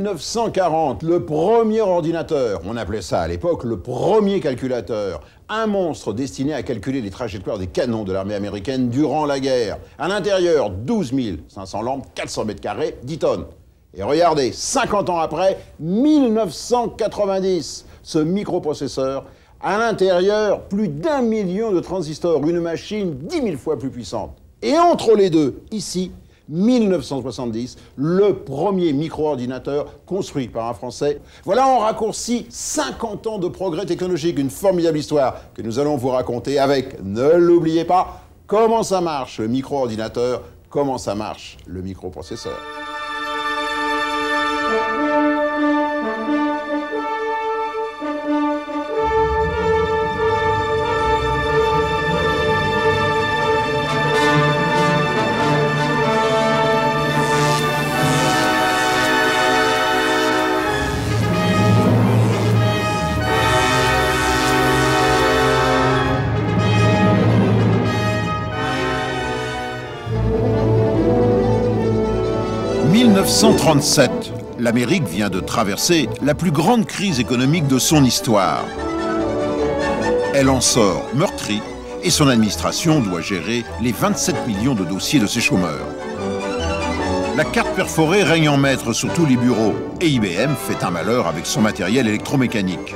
1940, le premier ordinateur, on appelait ça à l'époque le premier calculateur, un monstre destiné à calculer les trajectoires des canons de l'armée américaine durant la guerre. À l'intérieur, 12 500 lampes, 400 mètres carrés, 10 tonnes. Et regardez, 50 ans après, 1990, ce microprocesseur, à l'intérieur, plus d'1 million de transistors, une machine 10 000 fois plus puissante. Et entre les deux, ici, 1970, le premier micro-ordinateur construit par un Français. Voilà en raccourci 50 ans de progrès technologique, une formidable histoire que nous allons vous raconter avec, ne l'oubliez pas, comment ça marche le micro-ordinateur, comment ça marche le microprocesseur. « 1937, l'Amérique vient de traverser la plus grande crise économique de son histoire. Elle en sort meurtrie et son administration doit gérer les 27 millions de dossiers de ses chômeurs. La carte perforée règne en maître sur tous les bureaux et IBM fait un malheur avec son matériel électromécanique.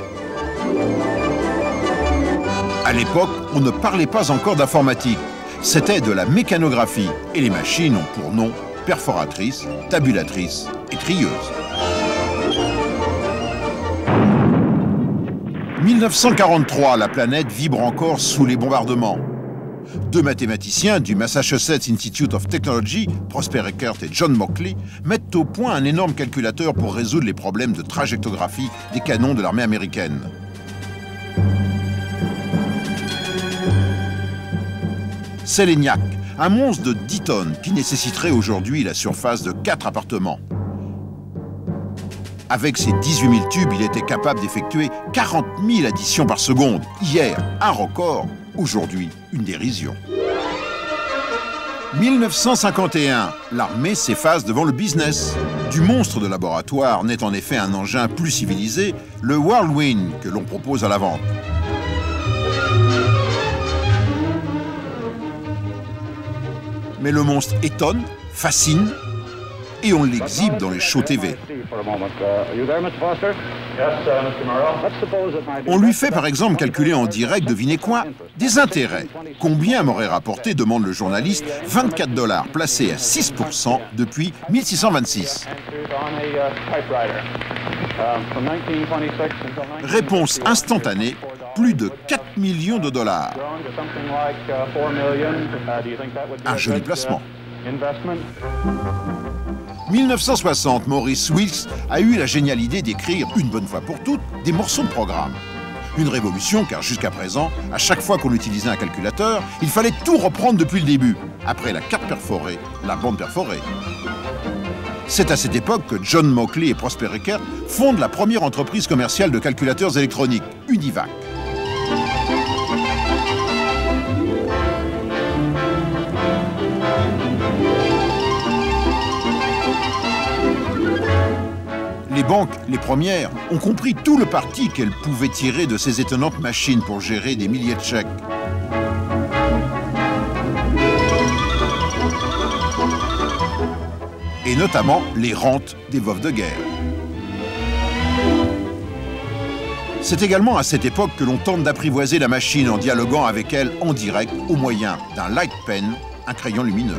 À l'époque, on ne parlait pas encore d'informatique, c'était de la mécanographie et les machines ont pour nom perforatrice, tabulatrice et trieuse. 1943, la planète vibre encore sous les bombardements. Deux mathématiciens du Massachusetts Institute of Technology, Prosper Eckert et John Mauchly, mettent au point un énorme calculateur pour résoudre les problèmes de trajectographie des canons de l'armée américaine. C'est l'ENIAC, un monstre de 10 tonnes qui nécessiterait aujourd'hui la surface de 4 appartements. Avec ses 18 000 tubes, il était capable d'effectuer 40 000 additions par seconde. Hier, un record, aujourd'hui, une dérision. 1951, l'armée s'efface devant le business. Du monstre de laboratoire naît en effet un engin plus civilisé, le Whirlwind, que l'on propose à la vente. Mais le monstre étonne, fascine, et on l'exhibe dans les shows TV. On lui fait par exemple calculer en direct, devinez quoi, des intérêts. Combien m'aurait rapporté, demande le journaliste, 24 $ placés à 6% depuis 1626. Réponse instantanée, plus de 4 millions de dollars. Un joli placement. 1960, Maurice Wilks a eu la géniale idée d'écrire, une bonne fois pour toutes, des morceaux de programme. Une révolution, car jusqu'à présent, à chaque fois qu'on utilisait un calculateur, il fallait tout reprendre depuis le début. Après la carte perforée, la bande perforée. C'est à cette époque que John Mauchly et Prosper Eckert fondent la première entreprise commerciale de calculateurs électroniques, Univac. Les banques, les premières, ont compris tout le parti qu'elles pouvaient tirer de ces étonnantes machines pour gérer des milliers de chèques. Et notamment les rentes des veuves de guerre. C'est également à cette époque que l'on tente d'apprivoiser la machine en dialoguant avec elle en direct au moyen d'un light pen, un crayon lumineux.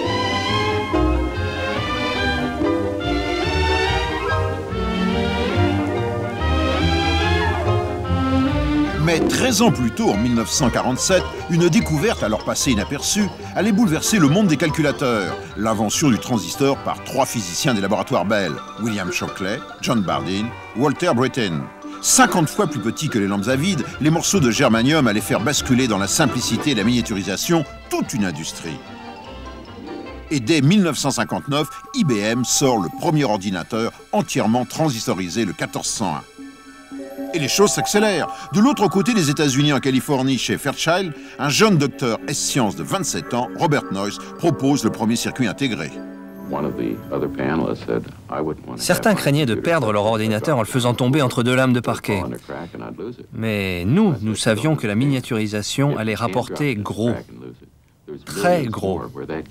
Mais 13 ans plus tôt, en 1947, une découverte alors passée inaperçue allait bouleverser le monde des calculateurs. L'invention du transistor par 3 physiciens des laboratoires Bell, William Shockley, John Bardeen, Walter Brittain. 50 fois plus petits que les lampes à vide, les morceaux de germanium allaient faire basculer dans la simplicité et la miniaturisation toute une industrie. Et dès 1959, IBM sort le premier ordinateur entièrement transistorisé, le 1401. Et les choses s'accélèrent. De l'autre côté des États-Unis, en Californie, chez Fairchild, un jeune docteur S-Sciences de 27 ans, Robert Noyce, propose le premier circuit intégré. Certains craignaient de perdre leur ordinateur en le faisant tomber entre deux lames de parquet. Mais nous savions que la miniaturisation allait rapporter gros, très gros.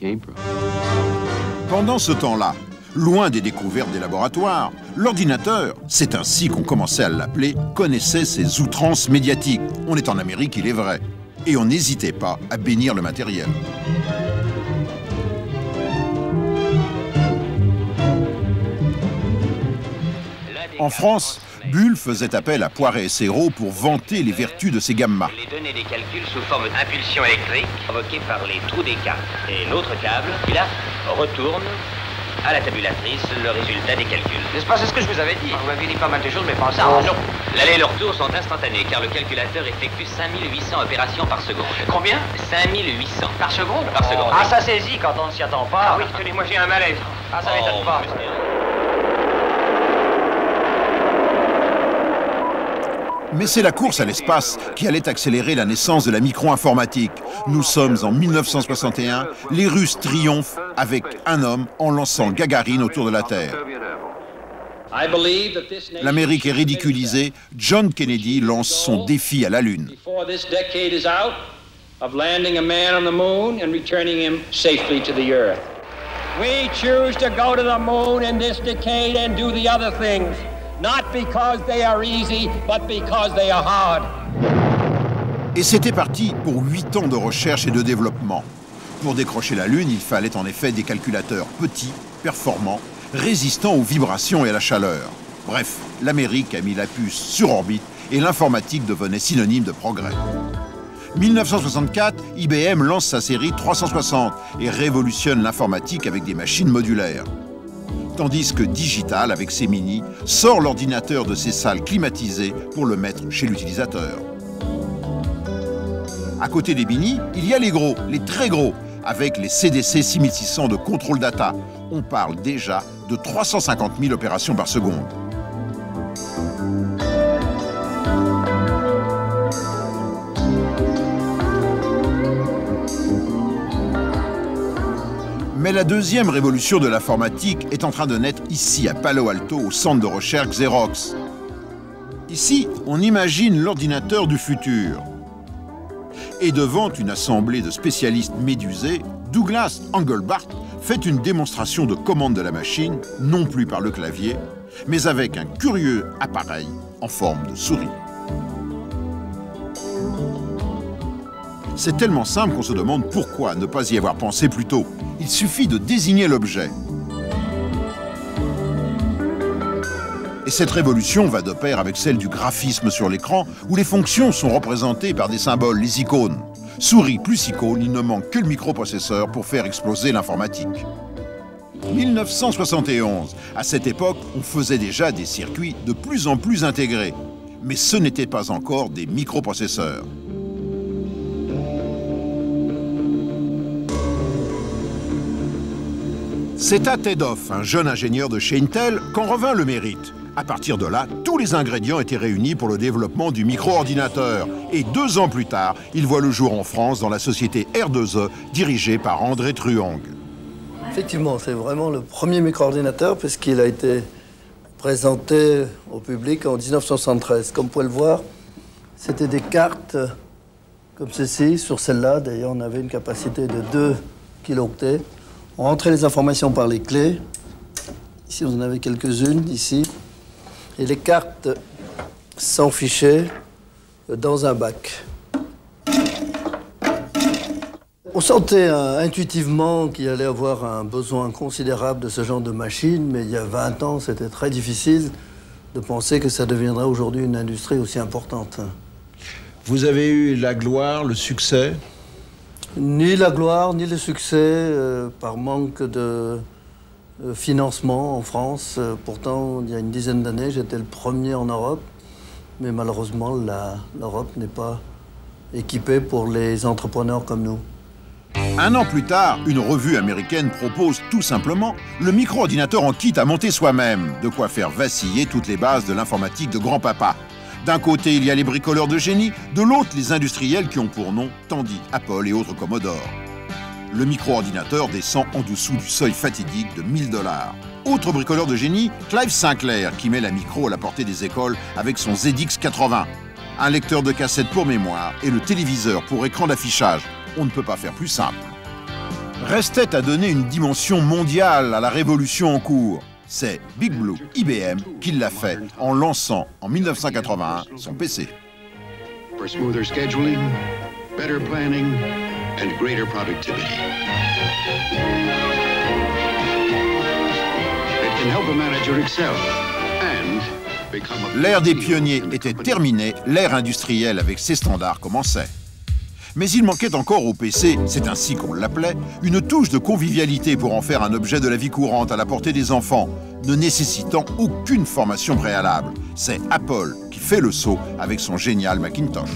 Pendant ce temps-là, loin des découvertes des laboratoires, l'ordinateur, c'est ainsi qu'on commençait à l'appeler, connaissait ses outrances médiatiques. On est en Amérique, il est vrai. Et on n'hésitait pas à bénir le matériel. En France, Bull faisait appel à Poiret et Serrault pour vanter les vertus de ces gammas. Les données des calculs sous forme d'impulsion électrique provoquée par les trous des cartes. Et l'autre câble, qui là, retourne à la tabulatrice le résultat des calculs. N'est-ce pas, c'est ce que je vous avais dit? Vous m'avez dit pas mal de choses, mais pas ça. Non. L'aller et le retour sont instantanés, car le calculateur effectue 5800 opérations par seconde. Combien? 5800. Par seconde? Par seconde. Ah, ça saisit quand on ne s'y attend pas. Ah oui, tenez, moi j'ai un malaise. Ah, ça m'étonne pas. Mais c'est la course à l'espace qui allait accélérer la naissance de la micro-informatique. Nous sommes en 1961, les Russes triomphent avec un homme en lançant Gagarine autour de la Terre. L'Amérique est ridiculisée, John Kennedy lance son défi à la Lune. We choose to go to the moon in this decade and do the other things. Not because they are easy, but because they are hard. Et c'était parti pour 8 ans de recherche et de développement. Pour décrocher la Lune, il fallait en effet des calculateurs petits, performants, résistants aux vibrations et à la chaleur. Bref, l'Amérique a mis la puce sur orbite et l'informatique devenait synonyme de progrès. 1964, IBM lance sa série 360 et révolutionne l'informatique avec des machines modulaires. Tandis que Digital, avec ses Mini, sort l'ordinateur de ses salles climatisées pour le mettre chez l'utilisateur. À côté des Mini, il y a les gros, les très gros, avec les CDC 6600 de contrôle data. On parle déjà de 350 000 opérations par seconde. Mais la deuxième révolution de l'informatique est en train de naître ici, à Palo Alto, au centre de recherche Xerox. Ici, on imagine l'ordinateur du futur. Et devant une assemblée de spécialistes médusés, Douglas Engelbart fait une démonstration de commande de la machine, non plus par le clavier, mais avec un curieux appareil en forme de souris. C'est tellement simple qu'on se demande pourquoi ne pas y avoir pensé plus tôt. Il suffit de désigner l'objet. Et cette révolution va de pair avec celle du graphisme sur l'écran, où les fonctions sont représentées par des symboles, les icônes. Souris plus icône, il ne manque que le microprocesseur pour faire exploser l'informatique. 1971. À cette époque, on faisait déjà des circuits de plus en plus intégrés. Mais ce n'étaient pas encore des microprocesseurs. C'est à Tedoff, un jeune ingénieur de chez Intel, qu'en revint le mérite. À partir de là, tous les ingrédients étaient réunis pour le développement du micro-ordinateur. Et 2 ans plus tard, il voit le jour en France dans la société R2E, dirigée par André Truong. Effectivement, c'est vraiment le premier micro-ordinateur puisqu'il a été présenté au public en 1973. Comme vous pouvez le voir, c'était des cartes comme ceci. Sur celle-là, d'ailleurs, on avait une capacité de 2 kilooctets. On rentrait les informations par les clés. Ici, on en avait quelques-unes, ici. Et les cartes s'enfichaient dans un bac. On sentait intuitivement qu'il allait avoir un besoin considérable de ce genre de machine, mais il y a 20 ans, c'était très difficile de penser que ça deviendrait aujourd'hui une industrie aussi importante. Vous avez eu la gloire, le succès? Ni la gloire, ni le succès, par manque de financement en France. Pourtant, il y a une dizaine d'années, j'étais le premier en Europe. Mais malheureusement, l'Europe n'est pas équipée pour les entrepreneurs comme nous. Un an plus tard, une revue américaine propose tout simplement le micro-ordinateur en kit à monter soi-même. De quoi faire vaciller toutes les bases de l'informatique de grand-papa. D'un côté, il y a les bricoleurs de génie, de l'autre, les industriels qui ont pour nom Tandy, Apple et autres Commodore. le micro-ordinateur descend en dessous du seuil fatidique de 1000 $. Autre bricoleur de génie, Clive Sinclair, qui met la micro à la portée des écoles avec son ZX80. Un lecteur de cassette pour mémoire et le téléviseur pour écran d'affichage. On ne peut pas faire plus simple. Restait à donner une dimension mondiale à la révolution en cours. C'est Big Blue IBM qui l'a fait en lançant en 1981 son PC. For smoother scheduling, better planning, and greater productivity. It can help a manager excel and become a... L'ère des pionniers était terminée, l'ère industrielle avec ses standards commençait. Mais il manquait encore au PC, c'est ainsi qu'on l'appelait, une touche de convivialité pour en faire un objet de la vie courante à la portée des enfants, ne nécessitant aucune formation préalable. C'est Apple qui fait le saut avec son génial Macintosh.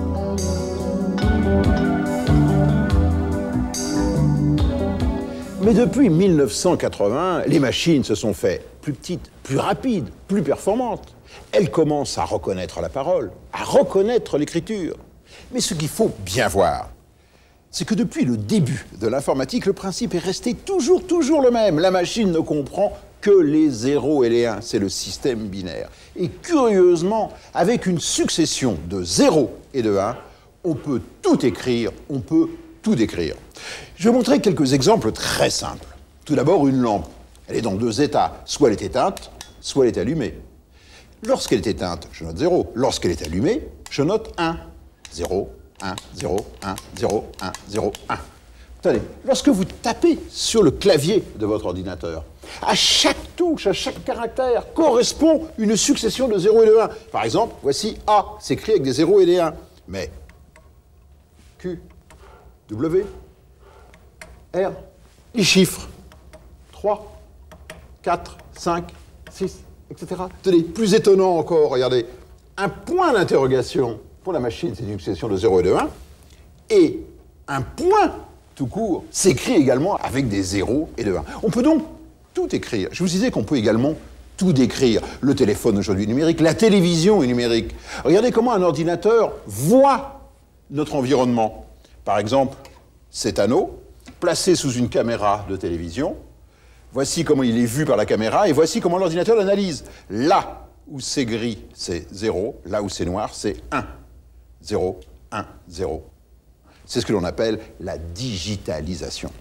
Mais depuis 1980, les machines se sont fait plus petites, plus rapides, plus performantes. Elles commencent à reconnaître la parole, à reconnaître l'écriture. Mais ce qu'il faut bien voir, c'est que depuis le début de l'informatique, le principe est resté toujours le même. La machine ne comprend que les 0 et les 1, c'est le système binaire. Et curieusement, avec une succession de 0 et de 1, on peut tout écrire, on peut tout décrire. Je vais montrer quelques exemples très simples. Tout d'abord, une lampe. Elle est dans deux états. Soit elle est éteinte, soit elle est allumée. Lorsqu'elle est éteinte, je note 0. Lorsqu'elle est allumée, je note 1. 0, 1, 0, 1, 0, 1, 0, 1. Attendez, lorsque vous tapez sur le clavier de votre ordinateur, à chaque touche, à chaque caractère, correspond une succession de 0 et de 1. Par exemple, voici A, c'est écrit avec des 0 et des 1. Mais Q, W, R, les chiffres, 3, 4, 5, 6, etc. Tenez, plus étonnant encore, regardez, un point d'interrogation. Pour la machine, c'est une succession de 0 et de 1. Et un point, tout court, s'écrit également avec des 0 et de 1. On peut donc tout écrire. Je vous disais qu'on peut également tout décrire. Le téléphone aujourd'hui est numérique, la télévision est numérique. Regardez comment un ordinateur voit notre environnement. Par exemple, cet anneau, placé sous une caméra de télévision. Voici comment il est vu par la caméra et voici comment l'ordinateur l'analyse. Là où c'est gris, c'est 0. Là où c'est noir, c'est 1. 0, 1, 0. C'est ce que l'on appelle la digitalisation.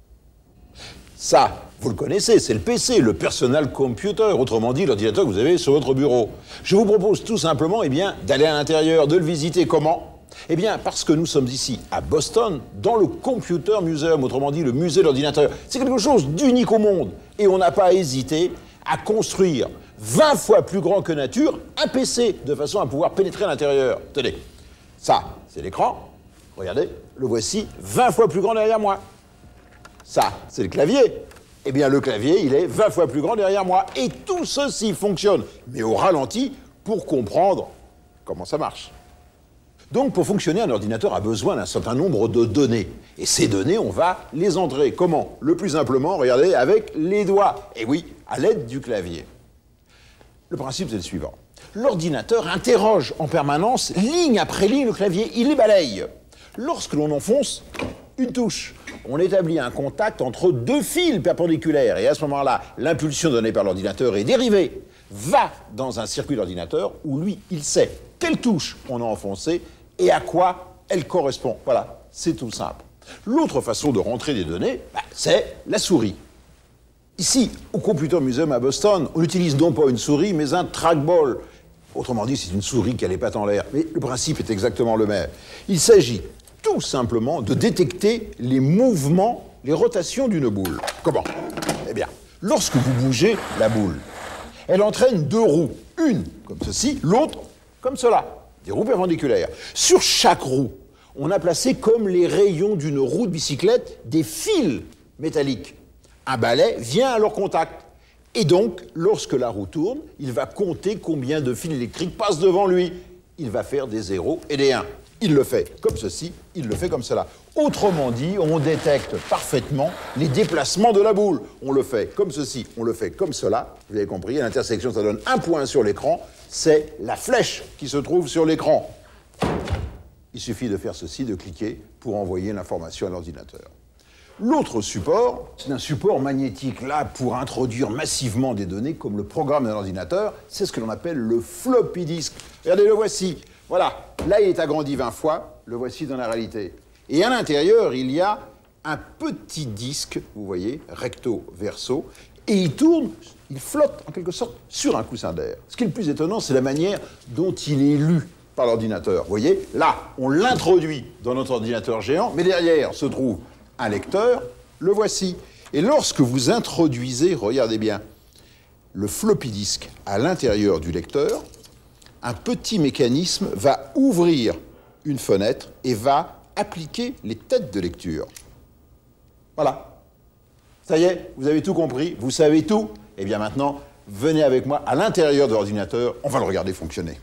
Ça, vous le connaissez, c'est le PC, le personal computer, autrement dit l'ordinateur que vous avez sur votre bureau. Je vous propose tout simplement d'aller à l'intérieur, de le visiter. Comment ? Eh bien, parce que nous sommes ici, à Boston, dans le Computer Museum, autrement dit le musée de l'ordinateur. C'est quelque chose d'unique au monde. Et on n'a pas hésité à construire 20 fois plus grand que nature un PC, de façon à pouvoir pénétrer à l'intérieur. Tenez. Ça, c'est l'écran. Regardez, le voici 20 fois plus grand derrière moi. Ça, c'est le clavier. Eh bien, le clavier, il est 20 fois plus grand derrière moi. Et tout ceci fonctionne, mais au ralenti, pour comprendre comment ça marche. Donc, pour fonctionner, un ordinateur a besoin d'un certain nombre de données. Et ces données, on va les entrer. Comment ? Le plus simplement, regardez, avec les doigts. Et oui, à l'aide du clavier. Le principe, c'est le suivant. L'ordinateur interroge en permanence, ligne après ligne, le clavier, il les balaye. Lorsque l'on enfonce une touche, on établit un contact entre deux fils perpendiculaires. Et à ce moment-là, l'impulsion donnée par l'ordinateur est dérivée, va dans un circuit d'ordinateur où lui, il sait quelle touche on a enfoncée et à quoi elle correspond. Voilà, c'est tout simple. L'autre façon de rentrer des données, c'est la souris. Ici, au Computer Museum à Boston, on utilise non pas une souris, mais un trackball. Autrement dit, c'est une souris qui a les pattes en l'air. Mais le principe est exactement le même. Il s'agit tout simplement de détecter les mouvements, les rotations d'une boule. Comment ? Eh bien, lorsque vous bougez la boule, elle entraîne deux roues. Une comme ceci, l'autre comme cela. Des roues perpendiculaires. Sur chaque roue, on a placé comme les rayons d'une roue de bicyclette des fils métalliques. Un balai vient à leur contact. Et donc, lorsque la roue tourne, il va compter combien de fils électriques passent devant lui. Il va faire des 0 et des 1. Il le fait comme ceci, il le fait comme cela. Autrement dit, on détecte parfaitement les déplacements de la boule. On le fait comme ceci, on le fait comme cela. Vous avez compris, à l'intersection, ça donne un point sur l'écran. C'est la flèche qui se trouve sur l'écran. Il suffit de faire ceci, de cliquer pour envoyer l'information à l'ordinateur. L'autre support, c'est un support magnétique, là, pour introduire massivement des données, comme le programme d'un ordinateur, c'est ce que l'on appelle le floppy disk. Regardez, le voici. Voilà, là, il est agrandi 20 fois, le voici dans la réalité. Et à l'intérieur, il y a un petit disque, vous voyez, recto-verso, et il tourne, il flotte, en quelque sorte, sur un coussin d'air. Ce qui est le plus étonnant, c'est la manière dont il est lu par l'ordinateur. Vous voyez, là, on l'introduit dans notre ordinateur géant, mais derrière se trouve un lecteur, le voici. Et lorsque vous introduisez, regardez bien, le floppy disk à l'intérieur du lecteur, un petit mécanisme va ouvrir une fenêtre et va appliquer les têtes de lecture. Voilà. Ça y est, vous avez tout compris, vous savez tout. Eh bien maintenant, venez avec moi à l'intérieur de l'ordinateur, on va le regarder fonctionner.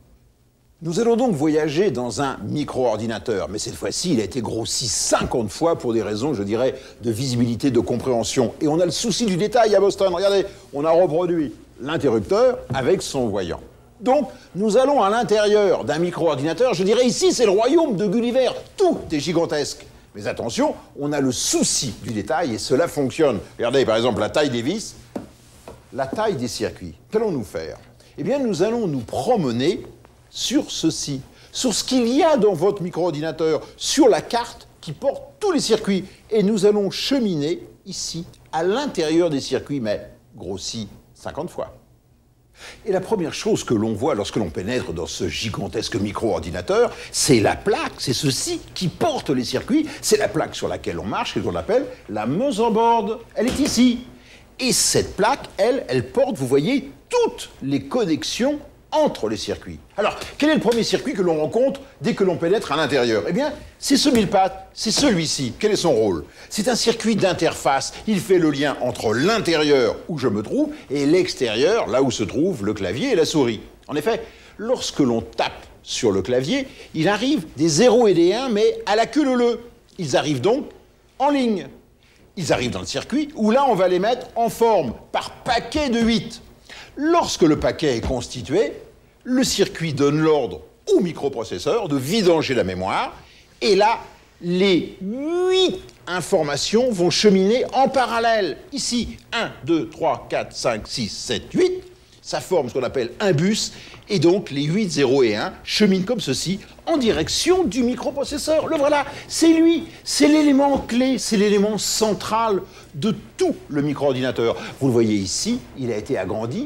Nous allons donc voyager dans un micro-ordinateur, mais cette fois-ci, il a été grossi 50 fois pour des raisons, je dirais, de visibilité, de compréhension. Et on a le souci du détail à Boston. Regardez, on a reproduit l'interrupteur avec son voyant. Donc, nous allons à l'intérieur d'un micro-ordinateur. Je dirais ici, c'est le royaume de Gulliver. Tout est gigantesque. Mais attention, on a le souci du détail et cela fonctionne. Regardez, par exemple, la taille des vis, la taille des circuits. Qu'allons-nous faire? Eh bien, nous allons nous promener sur ceci, sur ce qu'il y a dans votre micro-ordinateur, sur la carte qui porte tous les circuits. Et nous allons cheminer ici, à l'intérieur des circuits, mais grossi 50 fois. Et la première chose que l'on voit lorsque l'on pénètre dans ce gigantesque micro-ordinateur, c'est la plaque, c'est ceci qui porte les circuits, c'est la plaque sur laquelle on marche, et qu'on appelle la motherboard. Elle est ici. Et cette plaque, elle porte, vous voyez, toutes les connexions entre les circuits. Alors, quel est le premier circuit que l'on rencontre dès que l'on pénètre à l'intérieur? Eh bien, c'est ce mille-pattes, c'est celui-ci. Quel est son rôle? C'est un circuit d'interface. Il fait le lien entre l'intérieur, où je me trouve, et l'extérieur, là où se trouve le clavier et la souris. En effet, lorsque l'on tape sur le clavier, il arrive des 0 et des 1, mais à la queue leu. Ils arrivent donc en ligne. Ils arrivent dans le circuit, où là, on va les mettre en forme, par paquet de 8. Lorsque le paquet est constitué, le circuit donne l'ordre au microprocesseur de vidanger la mémoire, et là, les 8 informations vont cheminer en parallèle. Ici, 1, 2, 3, 4, 5, 6, 7, 8, ça forme ce qu'on appelle un bus, et donc les 8, 0 et 1 cheminent comme ceci en direction du microprocesseur. Le voilà, c'est lui, c'est l'élément clé, c'est l'élément central de tout le micro-ordinateur. Vous le voyez ici, il a été agrandi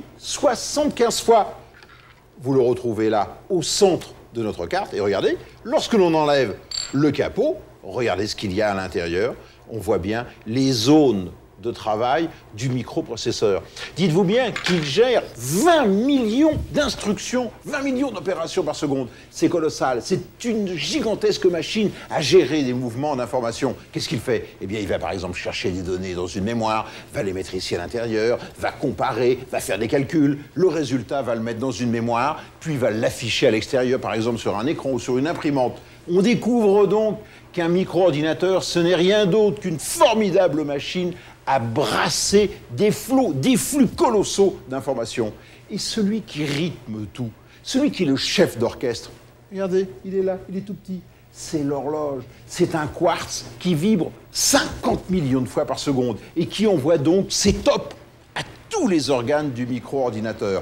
75 fois. Vous le retrouvez là, au centre de notre carte. Et regardez, lorsque l'on enlève le capot, regardez ce qu'il y a à l'intérieur. On voit bien les zones de travail du microprocesseur. Dites-vous bien qu'il gère 20 millions d'instructions, 20 millions d'opérations par seconde. C'est colossal, c'est une gigantesque machine à gérer des mouvements d'information. Qu'est-ce qu'il fait? Eh bien, il va par exemple chercher des données dans une mémoire, va les mettre ici à l'intérieur, va comparer, va faire des calculs. Le résultat va le mettre dans une mémoire, puis va l'afficher à l'extérieur, par exemple sur un écran ou sur une imprimante. On découvre donc qu'un micro-ordinateur, ce n'est rien d'autre qu'une formidable machine à brasser des flots, des flux colossaux d'informations. Et celui qui rythme tout, celui qui est le chef d'orchestre, regardez, il est là, il est tout petit, c'est l'horloge. C'est un quartz qui vibre 50 millions de fois par seconde et qui envoie donc ses tops à tous les organes du micro-ordinateur.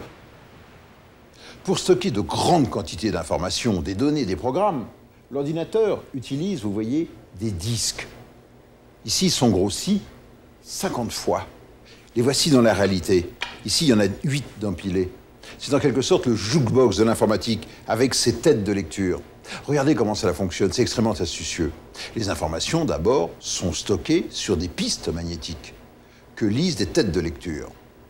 Pour stocker de grandes quantités d'informations, des données, des programmes, l'ordinateur utilise, vous voyez, des disques. Ici, ils sont grossis 50 fois. Les voici dans la réalité. Ici, il y en a 8 d'empilés. C'est en quelque sorte le jukebox de l'informatique, avec ses têtes de lecture. Regardez comment cela fonctionne, c'est extrêmement astucieux. Les informations, d'abord, sont stockées sur des pistes magnétiques que lisent des têtes de lecture.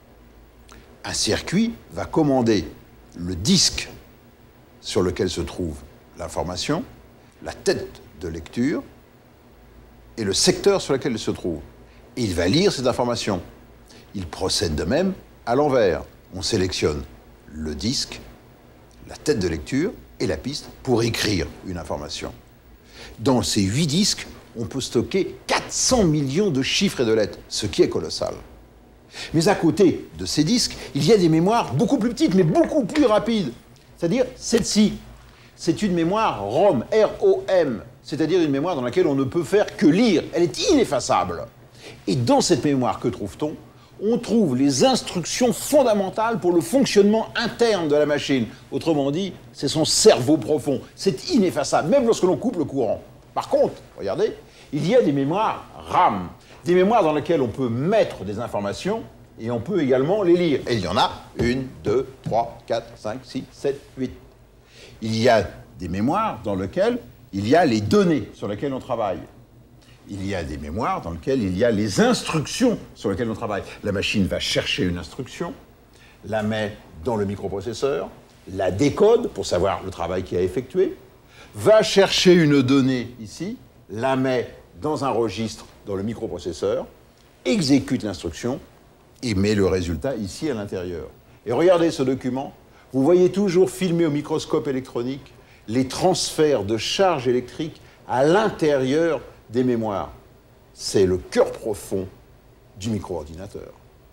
Un circuit va commander le disque sur lequel se trouve l'information, la tête de lecture et le secteur sur lequel elle se trouve. Et il va lire cette information. Il procède de même à l'envers. On sélectionne le disque, la tête de lecture et la piste pour écrire une information. Dans ces 8 disques, on peut stocker 400 millions de chiffres et de lettres, ce qui est colossal. Mais à côté de ces disques, il y a des mémoires beaucoup plus petites, mais beaucoup plus rapides. C'est-à-dire celle-ci. C'est une mémoire ROM, R-O-M. c'est-à-dire une mémoire dans laquelle on ne peut faire que lire. Elle est ineffaçable. Et dans cette mémoire, que trouve-t-on? On trouve les instructions fondamentales pour le fonctionnement interne de la machine. Autrement dit, c'est son cerveau profond. C'est ineffaçable, même lorsque l'on coupe le courant. Par contre, regardez, il y a des mémoires RAM, des mémoires dans lesquelles on peut mettre des informations et on peut également les lire. Et il y en a 1, 2, 3, 4, 5, 6, 7, 8. Il y a des mémoires dans lesquelles il y a les données sur lesquelles on travaille. Il y a des mémoires dans lesquelles il y a les instructions sur lesquelles on travaille. La machine va chercher une instruction, la met dans le microprocesseur, la décode pour savoir le travail qu'il a effectué, va chercher une donnée ici, la met dans un registre dans le microprocesseur, exécute l'instruction et met le résultat ici à l'intérieur. Et regardez ce document, vous voyez toujours filmé au microscope électronique les transferts de charges électriques à l'intérieur des mémoires. C'est le cœur profond du micro-ordinateur.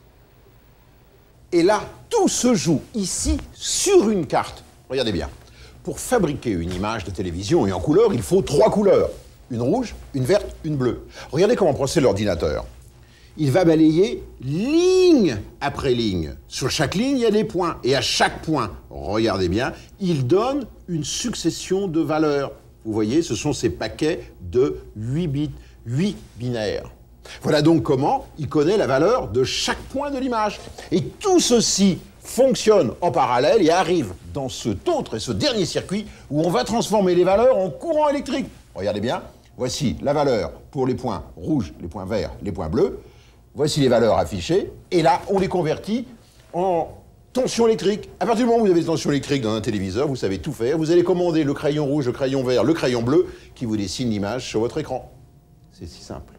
Et là, tout se joue ici sur une carte. Regardez bien. Pour fabriquer une image de télévision et en couleur, il faut 3 couleurs. Une rouge, une verte, une bleue. Regardez comment procède l'ordinateur. Il va balayer ligne après ligne. Sur chaque ligne, il y a des points. Et à chaque point, regardez bien, il donne une succession de valeurs. Vous voyez, ce sont ces paquets de 8 bits, 8 binaires. Voilà donc comment il connaît la valeur de chaque point de l'image. Et tout ceci fonctionne en parallèle et arrive dans cet autre et ce dernier circuit où on va transformer les valeurs en courant électrique. Regardez bien, voici la valeur pour les points rouges, les points verts, les points bleus. Voici les valeurs affichées. Et là, on les convertit en tension électrique. À partir du moment où vous avez des tensions électriques dans un téléviseur, vous savez tout faire. Vous allez commander le crayon rouge, le crayon vert, le crayon bleu qui vous dessine l'image sur votre écran. C'est si simple.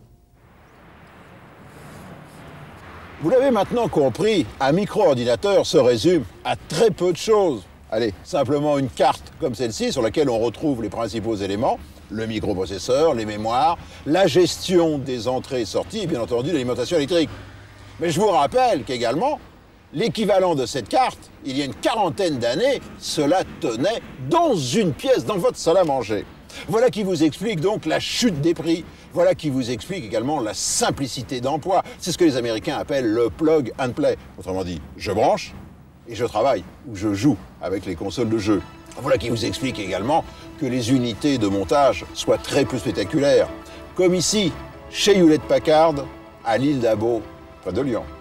Vous l'avez maintenant compris, un micro-ordinateur se résume à très peu de choses. Allez, simplement une carte comme celle-ci sur laquelle on retrouve les principaux éléments, le microprocesseur, les mémoires, la gestion des entrées et sorties et bien entendu l'alimentation électrique. Mais je vous rappelle qu'également, l'équivalent de cette carte, il y a une quarantaine d'années, cela tenait dans une pièce, dans votre salle à manger. Voilà qui vous explique donc la chute des prix. Voilà qui vous explique également la simplicité d'emploi. C'est ce que les Américains appellent le plug and play. Autrement dit, je branche et je travaille, ou je joue avec les consoles de jeux. Voilà qui vous explique également que les unités de montage soient très peu spectaculaires. Comme ici, chez Hewlett-Packard, à l'île d'Abo, près de Lyon.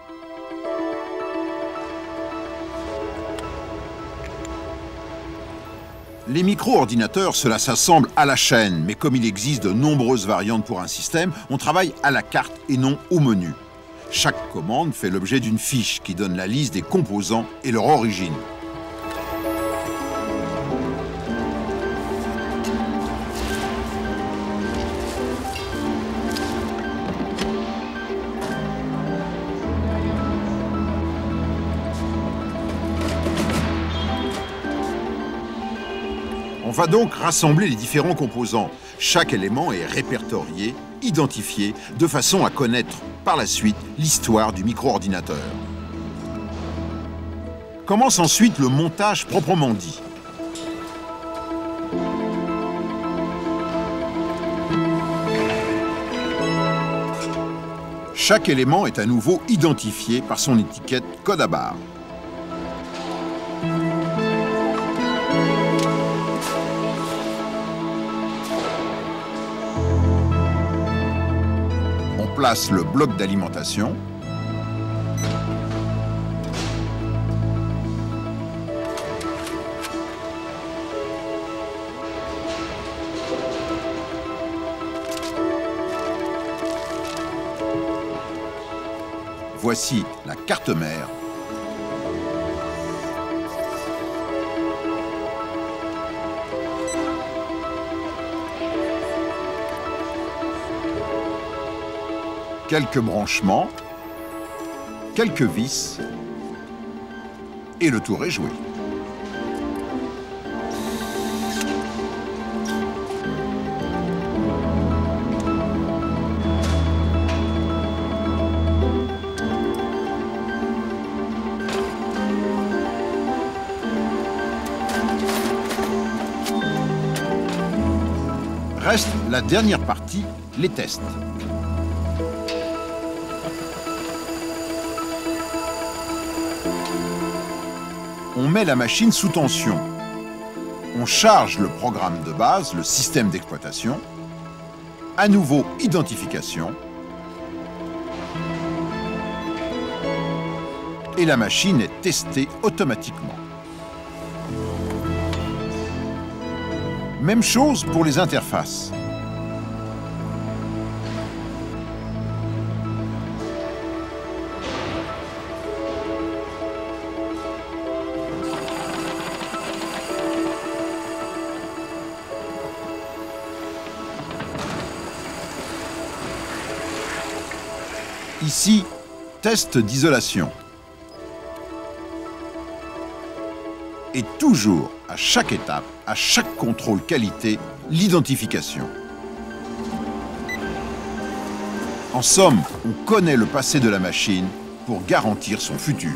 Les micro-ordinateurs, cela s'assemble à la chaîne, mais comme il existe de nombreuses variantes pour un système, on travaille à la carte et non au menu. Chaque commande fait l'objet d'une fiche qui donne la liste des composants et leur origine. On va donc rassembler les différents composants. Chaque élément est répertorié, identifié, de façon à connaître par la suite l'histoire du micro-ordinateur. Commence ensuite le montage proprement dit. Chaque élément est à nouveau identifié par son étiquette code à barre. Place le bloc d'alimentation. Voici la carte mère. Quelques branchements, quelques vis, et le tour est joué. Reste la dernière partie, les tests. On met la machine sous tension. On charge le programme de base, le système d'exploitation. À nouveau, identification. Et la machine est testée automatiquement. Même chose pour les interfaces. Ici, test d'isolation. Et toujours, à chaque étape, à chaque contrôle qualité, l'identification. En somme, on connaît le passé de la machine pour garantir son futur.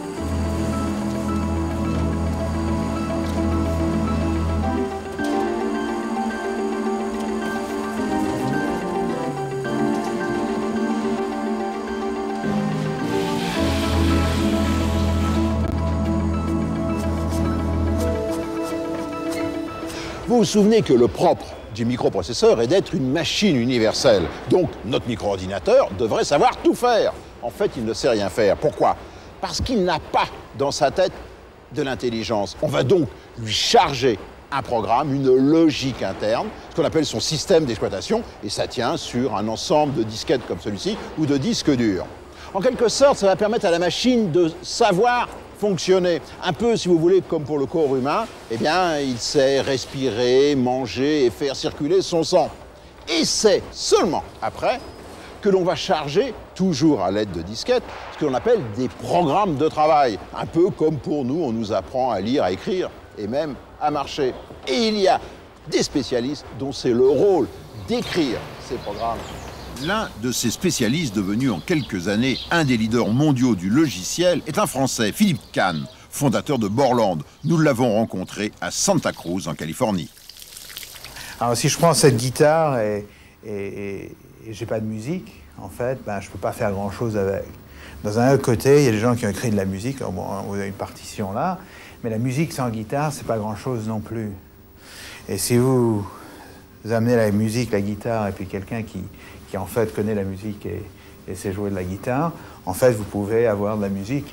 Vous vous souvenez que le propre du microprocesseur est d'être une machine universelle. Donc notre micro-ordinateur devrait savoir tout faire. En fait, il ne sait rien faire. Pourquoi? Parce qu'il n'a pas dans sa tête de l'intelligence. On va donc lui charger un programme, une logique interne, ce qu'on appelle son système d'exploitation, et ça tient sur un ensemble de disquettes comme celui-ci ou de disques durs. En quelque sorte, ça va permettre à la machine de savoir fonctionner. Un peu, si vous voulez, comme pour le corps humain, eh bien, il sait respirer, manger et faire circuler son sang. Et c'est seulement après que l'on va charger, toujours à l'aide de disquettes, ce que l'on appelle des programmes de travail. Un peu comme pour nous, on nous apprend à lire, à écrire et même à marcher. Et il y a des spécialistes dont c'est le rôle d'écrire ces programmes. L'un de ces spécialistes devenu en quelques années un des leaders mondiaux du logiciel est un Français, Philippe Kahn, fondateur de Borland. Nous l'avons rencontré à Santa Cruz, en Californie. Alors si je prends cette guitare et j'ai pas de musique, en fait, ben, je peux pas faire grand-chose avec. Dans un autre côté, il y a des gens qui ont écrit de la musique, bon, vous avez une partition là, mais la musique sans guitare, c'est pas grand-chose non plus. Et si vous amenez la musique, la guitare, et puis quelqu'un qui en fait connaît la musique et sait jouer de la guitare, en fait, vous pouvez avoir de la musique.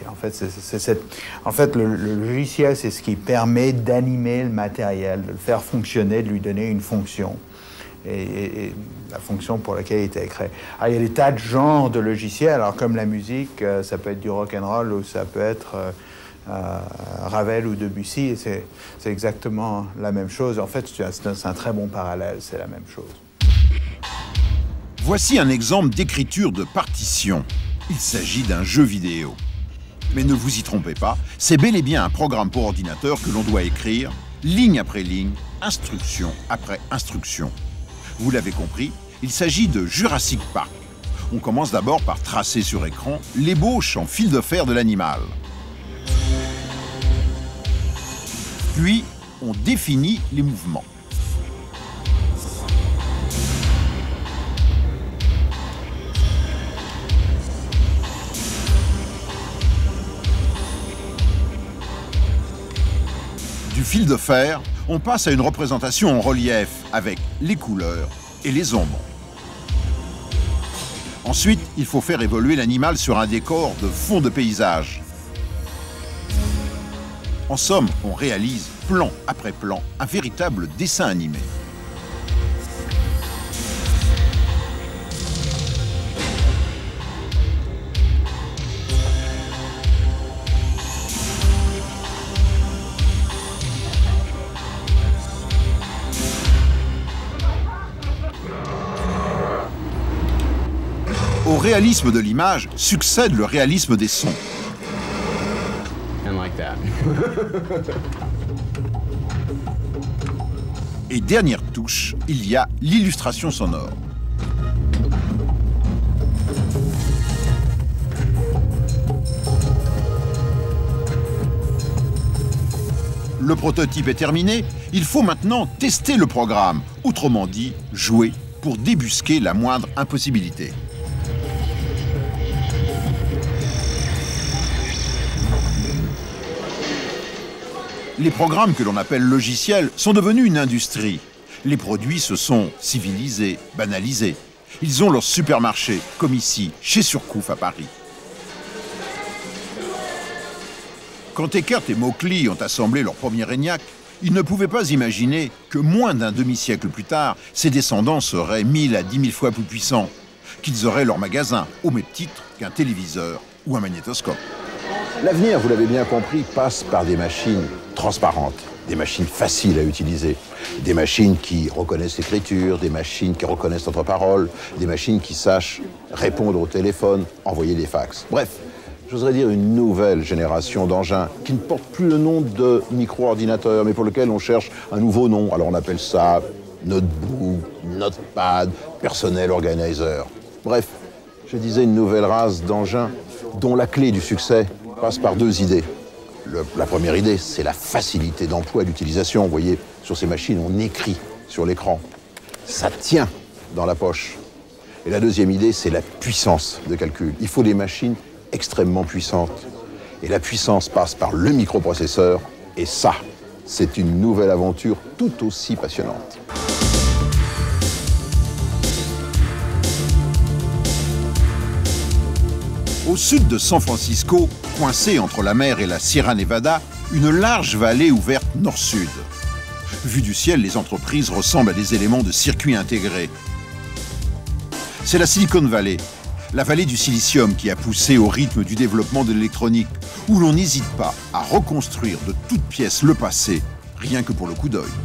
En fait, le logiciel, c'est ce qui permet d'animer le matériel, de le faire fonctionner, de lui donner une fonction. Et la fonction pour laquelle il était créé. Alors, il y a des tas de genres de logiciels. Alors, comme la musique, ça peut être du rock and roll ou ça peut être Ravel ou Debussy. Et c'est exactement la même chose. En fait, c'est un très bon parallèle. C'est la même chose. Voici un exemple d'écriture de partition. Il s'agit d'un jeu vidéo. Mais ne vous y trompez pas, c'est bel et bien un programme pour ordinateur que l'on doit écrire, ligne après ligne, instruction après instruction. Vous l'avez compris, il s'agit de Jurassic Park. On commence d'abord par tracer sur écran l'ébauche en fil de fer de l'animal. Puis, on définit les mouvements. Du fil de fer, on passe à une représentation en relief avec les couleurs et les ombres. Ensuite, il faut faire évoluer l'animal sur un décor de fond de paysage. En somme, on réalise plan après plan un véritable dessin animé. Au réalisme de l'image succède le réalisme des sons. Et dernière touche, il y a l'illustration sonore. Le prototype est terminé, il faut maintenant tester le programme, autrement dit, jouer pour débusquer la moindre impossibilité. Les programmes que l'on appelle logiciels sont devenus une industrie. Les produits se sont civilisés, banalisés. Ils ont leur supermarché, comme ici, chez Surcouf à Paris. Quand Eckert et Mauchly ont assemblé leur premier ENIAC, ils ne pouvaient pas imaginer que moins d'un demi-siècle plus tard, ses descendants seraient 1000 à 10 000 fois plus puissants, qu'ils auraient leur magasin au même titre qu'un téléviseur ou un magnétoscope. L'avenir, vous l'avez bien compris, passe par des machines transparentes, des machines faciles à utiliser, des machines qui reconnaissent l'écriture, des machines qui reconnaissent notre parole, des machines qui sachent répondre au téléphone, envoyer des fax. Bref, j'oserais dire une nouvelle génération d'engins qui ne portent plus le nom de micro-ordinateur, mais pour lequel on cherche un nouveau nom. Alors on appelle ça notebook, notepad, personnel organizer. Bref, je disais une nouvelle race d'engins dont la clé du succès passe par deux idées. La première idée, c'est la facilité d'emploi et d'utilisation. Vous voyez, sur ces machines, on écrit sur l'écran. Ça tient dans la poche. Et la deuxième idée, c'est la puissance de calcul. Il faut des machines extrêmement puissantes. Et la puissance passe par le microprocesseur. Et ça, c'est une nouvelle aventure tout aussi passionnante. Au sud de San Francisco, coincée entre la mer et la Sierra Nevada, une large vallée ouverte nord-sud. Vue du ciel, les entreprises ressemblent à des éléments de circuit intégrés. C'est la Silicon Valley, la vallée du silicium qui a poussé au rythme du développement de l'électronique, où l'on n'hésite pas à reconstruire de toutes pièces le passé, rien que pour le coup d'œil.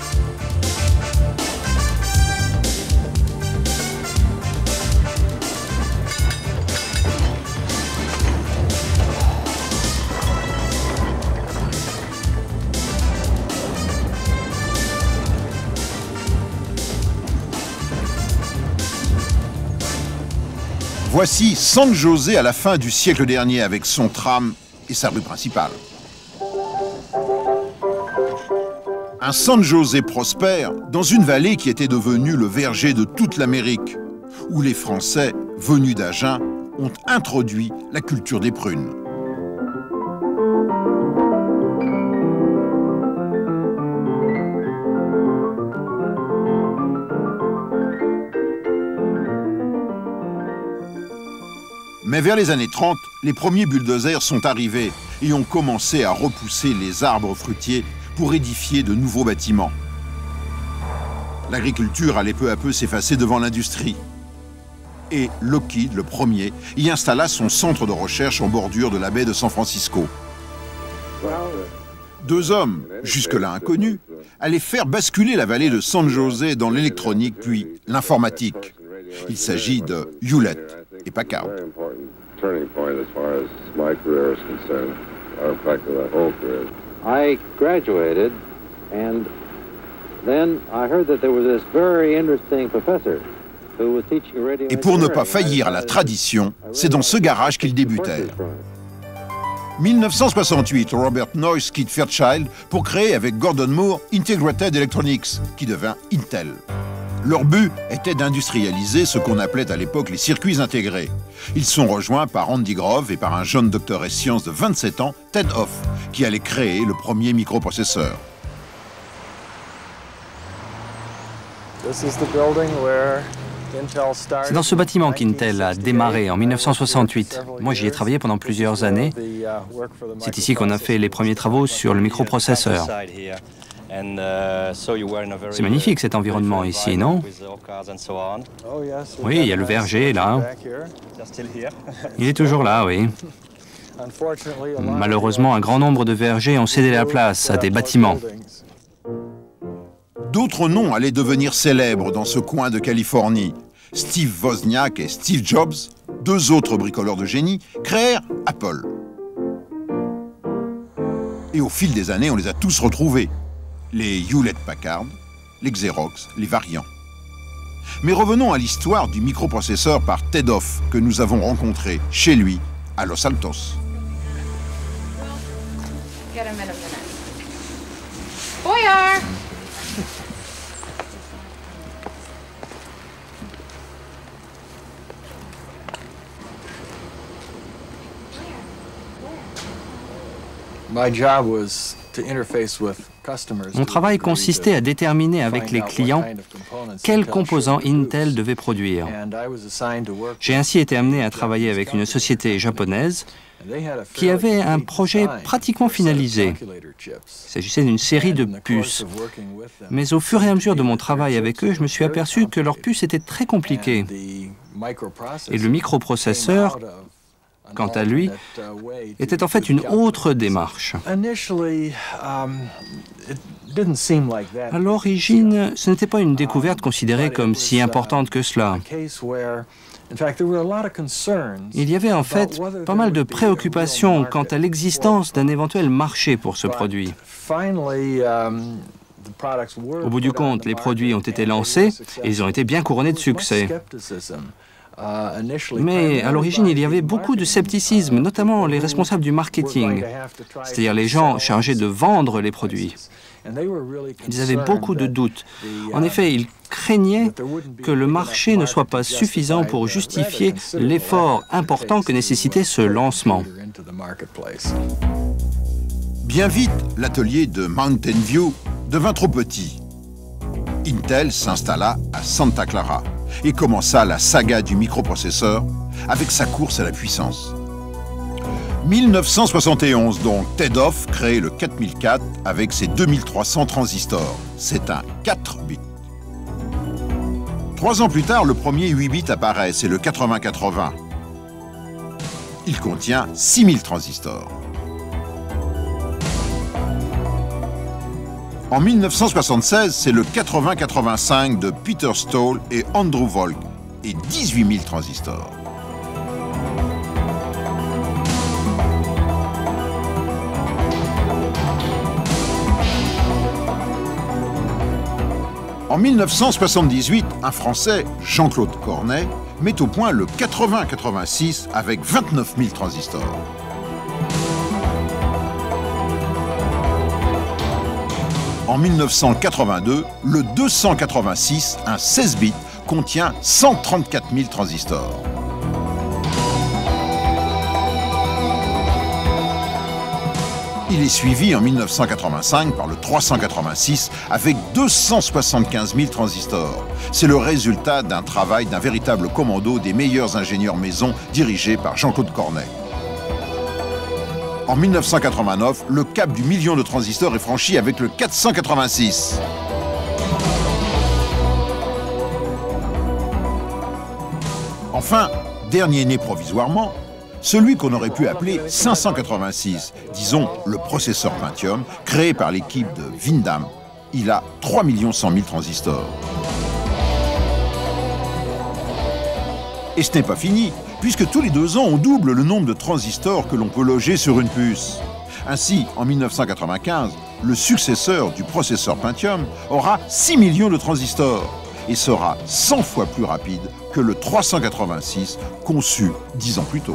Voici San José à la fin du siècle dernier avec son tram et sa rue principale. Un San José prospère dans une vallée qui était devenue le verger de toute l'Amérique, où les Français, venus d'Agen, ont introduit la culture des prunes. Mais vers les années 30, les premiers bulldozers sont arrivés et ont commencé à repousser les arbres fruitiers pour édifier de nouveaux bâtiments. L'agriculture allait peu à peu s'effacer devant l'industrie. Et Lockheed, le premier, y installa son centre de recherche en bordure de la baie de San Francisco. Deux hommes, jusque-là inconnus, allaient faire basculer la vallée de San José dans l'électronique puis l'informatique. Il s'agit de Hewlett et Packard. I graduated, and then I heard that there was this very interesting professor who was teaching radio. Et pour ne pas faillir à la tradition, c'est dans ce garage qu'ils débutèrent. 1968, Robert Noyce quitte Fairchild pour créer avec Gordon Moore Integrated Electronics, qui devint Intel. Leur but était d'industrialiser ce qu'on appelait à l'époque les circuits intégrés. Ils sont rejoints par Andy Grove et par un jeune docteur en sciences de 27 ans, Ted Hoff, qui allait créer le premier microprocesseur. C'est dans ce bâtiment qu'Intel a démarré en 1968. Moi, j'y ai travaillé pendant plusieurs années. C'est ici qu'on a fait les premiers travaux sur le microprocesseur. C'est magnifique cet environnement ici, non? Oui, il y a le verger là. Il est toujours là, oui. Malheureusement, un grand nombre de vergers ont cédé la place à des bâtiments. D'autres noms allaient devenir célèbres dans ce coin de Californie. Steve Wozniak et Steve Jobs, deux autres bricoleurs de génie, créèrent Apple. Et au fil des années, on les a tous retrouvés. Les Hewlett-Packard, les Xerox, les variants. Mais revenons à l'histoire du microprocesseur par Ted Hoff que nous avons rencontré chez lui, à Los Altos. Boyar! Mon travail consistait à déterminer avec les clients quels composants Intel devait produire. J'ai ainsi été amené à travailler avec une société japonaise qui avait un projet pratiquement finalisé. Il s'agissait d'une série de puces. Mais au fur et à mesure de mon travail avec eux, je me suis aperçu que leurs puces étaient très compliquées. Et le microprocesseur, quant à lui, était en fait une autre démarche. À l'origine, ce n'était pas une découverte considérée comme si importante que cela. Il y avait en fait pas mal de préoccupations quant à l'existence d'un éventuel marché pour ce produit. Au bout du compte, les produits ont été lancés et ils ont été bien couronnés de succès. Mais à l'origine, il y avait beaucoup de scepticisme, notamment les responsables du marketing, c'est-à-dire les gens chargés de vendre les produits. Ils avaient beaucoup de doutes. En effet, ils craignaient que le marché ne soit pas suffisant pour justifier l'effort important que nécessitait ce lancement. Bien vite, l'atelier de Mountain View devint trop petit. Intel s'installa à Santa Clara et commença la saga du microprocesseur avec sa course à la puissance. 1971 donc, Tedoff crée le 4004 avec ses 2300 transistors. C'est un 4 bits. 3 ans plus tard, le premier 8 bits apparaît, c'est le 8080. Il contient 6000 transistors. En 1976, c'est le 8085 de Peter Stoll et Andrew Volk et 18 000 transistors. En 1978, un Français, Jean-Claude Cornet, met au point le 8086 avec 29 000 transistors. En 1982, le 286, un 16 bits, contient 134 000 transistors. Il est suivi en 1985 par le 386 avec 275 000 transistors. C'est le résultat d'un travail d'un véritable commando des meilleurs ingénieurs maison dirigés par Jean-Claude Cornet. En 1989, le cap du million de transistors est franchi avec le 486. Enfin, dernier né provisoirement, celui qu'on aurait pu appeler 586, disons le processeur Pentium, créé par l'équipe de Windham. Il a 3 100 000 transistors. Et ce n'est pas fini, puisque tous les 2 ans, on double le nombre de transistors que l'on peut loger sur une puce. Ainsi, en 1995, le successeur du processeur Pentium aura 6 millions de transistors et sera 100 fois plus rapide que le 386 conçu 10 ans plus tôt.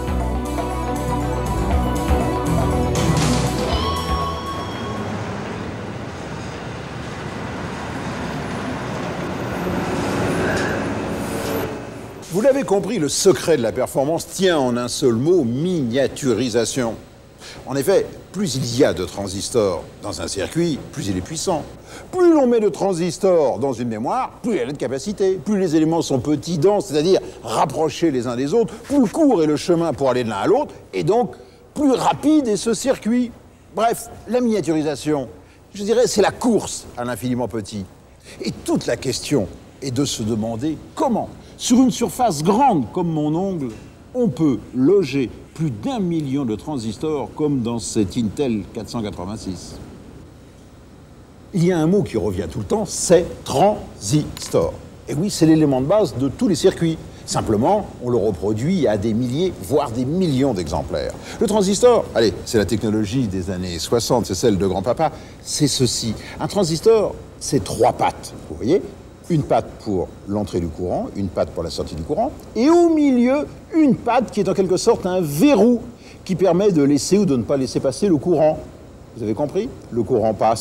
Vous l'avez compris, le secret de la performance tient en un seul mot, miniaturisation. En effet, plus il y a de transistors dans un circuit, plus il est puissant. Plus l'on met de transistors dans une mémoire, plus elle a de capacité. Plus les éléments sont petits, denses, c'est-à-dire rapprochés les uns des autres, plus court est le chemin pour aller de l'un à l'autre, et donc plus rapide est ce circuit. Bref, la miniaturisation, je dirais, c'est la course à l'infiniment petit. Et toute la question est de se demander comment, sur une surface grande comme mon ongle, on peut loger plus d'1 million de transistors comme dans cet Intel 486. Il y a un mot qui revient tout le temps, c'est transistor. Et oui, c'est l'élément de base de tous les circuits. Simplement, on le reproduit à des milliers, voire des millions d'exemplaires. Le transistor, allez, c'est la technologie des années 60, c'est celle de grand-papa, c'est ceci. Un transistor, c'est 3 pattes, vous voyez ? Une patte pour l'entrée du courant, une patte pour la sortie du courant, et au milieu, une patte qui est en quelque sorte un verrou qui permet de laisser ou de ne pas laisser passer le courant. Vous avez compris? Le courant passe,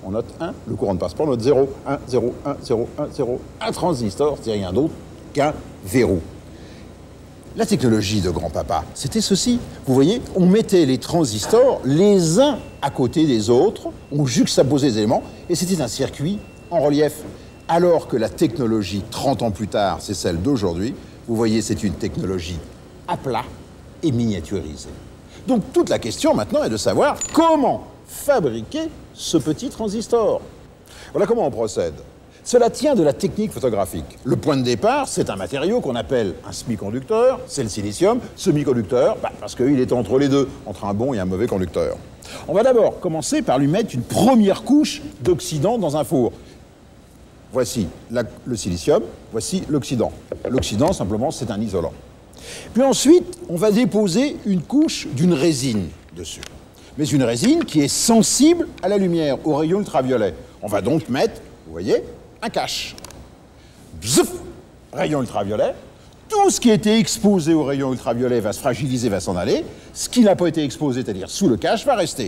on note 1, le courant ne passe pas, on note 0, 1, 0, 1, 0, 1, 0. Un transistor, c'est rien d'autre qu'un verrou. La technologie de grand-papa, c'était ceci. Vous voyez, on mettait les transistors les uns à côté des autres, on juxtaposait les éléments, et c'était un circuit en relief. Alors que la technologie, 30 ans plus tard, c'est celle d'aujourd'hui, vous voyez, c'est une technologie à plat et miniaturisée. Donc toute la question maintenant est de savoir comment fabriquer ce petit transistor. Voilà comment on procède. Cela tient de la technique photographique. Le point de départ, c'est un matériau qu'on appelle un semi-conducteur, c'est le silicium. Semi-conducteur, parce qu'il est entre les deux, entre un bon et un mauvais conducteur. On va d'abord commencer par lui mettre une première couche d'oxydant dans un four. Voici le silicium, voici l'oxydant. L'oxydant, simplement, c'est un isolant. Puis ensuite, on va déposer une couche d'une résine dessus. Mais une résine qui est sensible à la lumière, aux rayons ultraviolets. On va donc mettre, vous voyez, un cache. Bzouf, rayon ultraviolet. Tout ce qui a été exposé aux rayons ultraviolets va se fragiliser, va s'en aller. Ce qui n'a pas été exposé, c'est-à-dire sous le cache, va rester.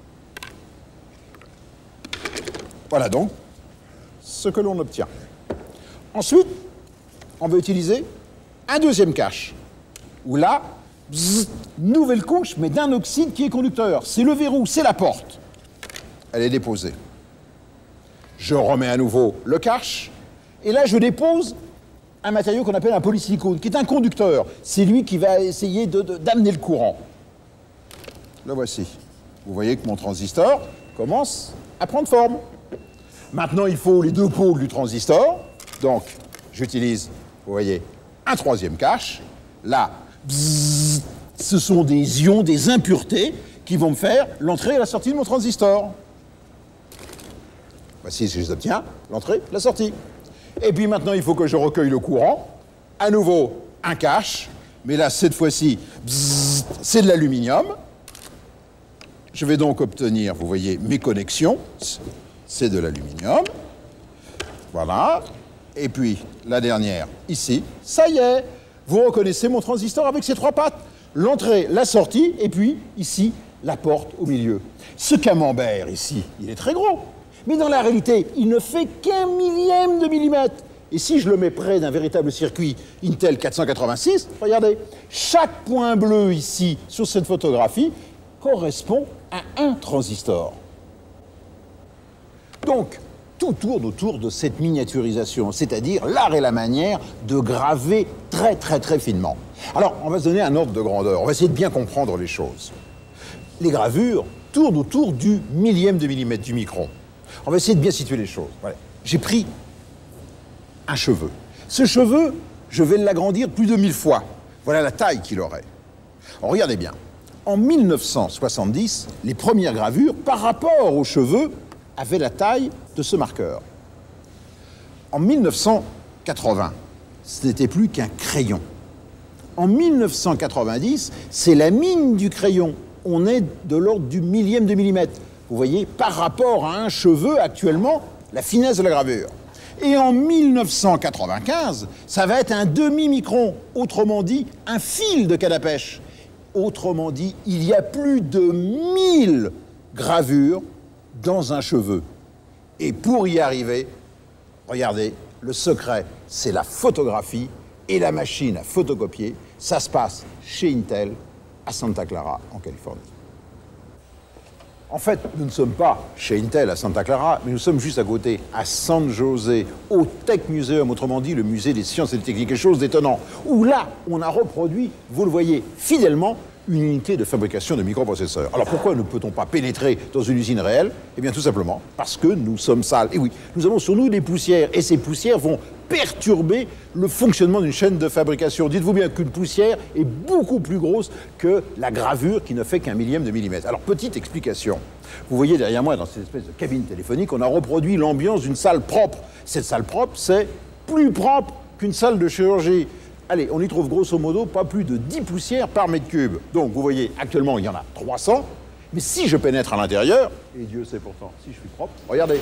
Voilà donc ce que l'on obtient. Ensuite, on va utiliser un deuxième cache, où là, bzz, nouvelle couche, mais d'un oxyde qui est conducteur. C'est le verrou, c'est la porte. Elle est déposée. Je remets à nouveau le cache, et là je dépose un matériau qu'on appelle un polysilicone, qui est un conducteur. C'est lui qui va essayer d'amener le courant. Le voici. Vous voyez que mon transistor commence à prendre forme. Maintenant, il faut les deux pôles du transistor. Donc, j'utilise, vous voyez, un troisième cache. Là, bzzz, ce sont des ions, des impuretés qui vont me faire l'entrée et la sortie de mon transistor. Voici ce que j'obtiens, l'entrée, la sortie. Et puis maintenant, il faut que je recueille le courant. À nouveau, un cache. Mais là, cette fois-ci, c'est de l'aluminium. Je vais donc obtenir, vous voyez, mes connexions. C'est de l'aluminium. Voilà. Et puis, la dernière, ici. Ça y est, vous reconnaissez mon transistor avec ses trois pattes. L'entrée, la sortie, et puis, ici, la porte au milieu. Ce camembert, ici, il est très gros. Mais dans la réalité, il ne fait qu'un millième de millimètre. Et si je le mets près d'un véritable circuit Intel 486, regardez, chaque point bleu ici, sur cette photographie, correspond à un transistor. Donc, tout tourne autour de cette miniaturisation, c'est-à-dire l'art et la manière de graver très très très finement. Alors, on va se donner un ordre de grandeur, on va essayer de bien comprendre les choses. Les gravures tournent autour du millième de millimètre, du micron. On va essayer de bien situer les choses. Voilà. J'ai pris un cheveu. Ce cheveu, je vais l'agrandir plus de 1000 fois. Voilà la taille qu'il aurait. Alors, regardez bien. En 1970, les premières gravures, par rapport au cheveu, avaient la taille de ce marqueur. En 1980, ce n'était plus qu'un crayon. En 1990, c'est la mine du crayon. On est de l'ordre du millième de millimètre. Vous voyez, par rapport à un cheveu, actuellement, la finesse de la gravure. Et en 1995, ça va être un demi-micron, autrement dit, un fil de canne à pêche. Autrement dit, il y a plus de 1000 gravures dans un cheveu. Et pour y arriver, regardez, le secret, c'est la photographie et la machine à photocopier. Ça se passe chez Intel, à Santa Clara, en Californie. En fait, nous ne sommes pas chez Intel à Santa Clara, mais nous sommes juste à côté, à San José, au Tech Museum, autrement dit le musée des sciences et des techniques, quelque chose d'étonnant, où là, on a reproduit, vous le voyez, fidèlement, une unité de fabrication de microprocesseurs. Alors pourquoi ne peut-on pas pénétrer dans une usine réelle? Eh bien tout simplement parce que nous sommes sales. Et oui, nous avons sur nous des poussières, et ces poussières vont perturber le fonctionnement d'une chaîne de fabrication. Dites-vous bien qu'une poussière est beaucoup plus grosse que la gravure qui ne fait qu'un millième de millimètre. Alors petite explication. Vous voyez derrière moi, dans cette espèce de cabine téléphonique, on a reproduit l'ambiance d'une salle propre. Cette salle propre, c'est plus propre qu'une salle de chirurgie. Allez, on y trouve grosso modo pas plus de 10 poussières par mètre cube. Donc, vous voyez, actuellement, il y en a 300. Mais si je pénètre à l'intérieur, et Dieu sait pourtant si je suis propre, regardez.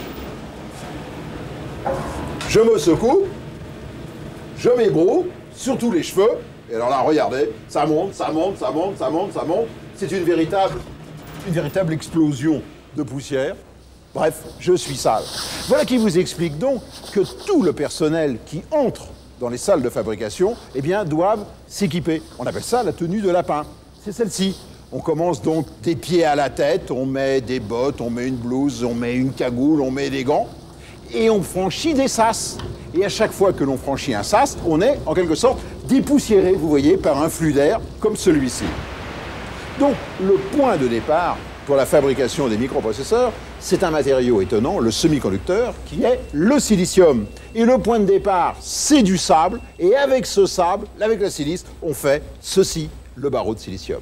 Je me secoue, je m'ébroue sur tous les cheveux. Et alors là, regardez, ça monte, ça monte, ça monte, ça monte, ça monte. C'est une véritable explosion de poussière. Bref, je suis sale. Voilà qui vous explique donc que tout le personnel qui entre dans les salles de fabrication, eh bien, doivent s'équiper. On appelle ça la tenue de lapin. C'est celle-ci. On commence donc des pieds à la tête, on met des bottes, on met une blouse, on met une cagoule, on met des gants, et on franchit des sas. Et à chaque fois que l'on franchit un sas, on est, en quelque sorte, dépoussiéré, vous voyez, par un flux d'air comme celui-ci. Donc, le point de départ pour la fabrication des microprocesseurs, c'est un matériau étonnant, le semi-conducteur, qui est le silicium. Et le point de départ, c'est du sable, et avec ce sable, avec la silice, on fait ceci, le barreau de silicium.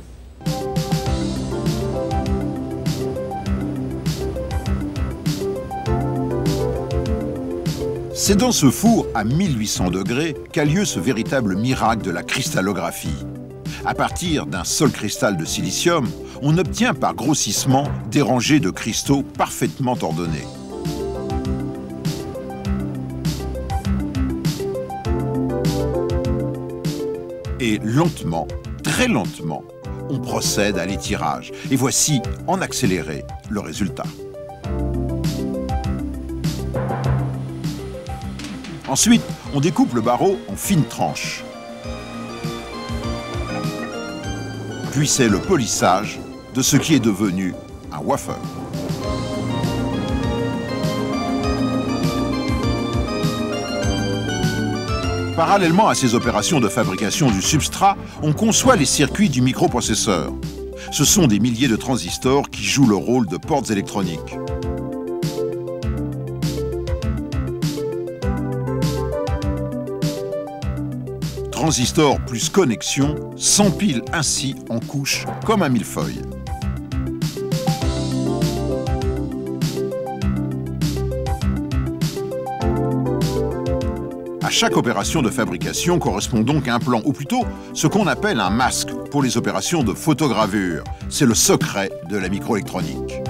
C'est dans ce four à 1800 degrés qu'a lieu ce véritable miracle de la cristallographie. À partir d'un seul cristal de silicium, on obtient par grossissement des rangées de cristaux parfaitement ordonnés. Et lentement, très lentement, on procède à l'étirage. Et voici, en accéléré, le résultat. Ensuite, on découpe le barreau en fines tranches. Puis c'est le polissage de ce qui est devenu un wafer. Parallèlement à ces opérations de fabrication du substrat, on conçoit les circuits du microprocesseur. Ce sont des milliers de transistors qui jouent le rôle de portes électroniques. Transistors plus connexion s'empilent ainsi en couches comme un millefeuille. À chaque opération de fabrication correspond donc un plan, ou plutôt ce qu'on appelle un masque pour les opérations de photogravure. C'est le secret de la microélectronique.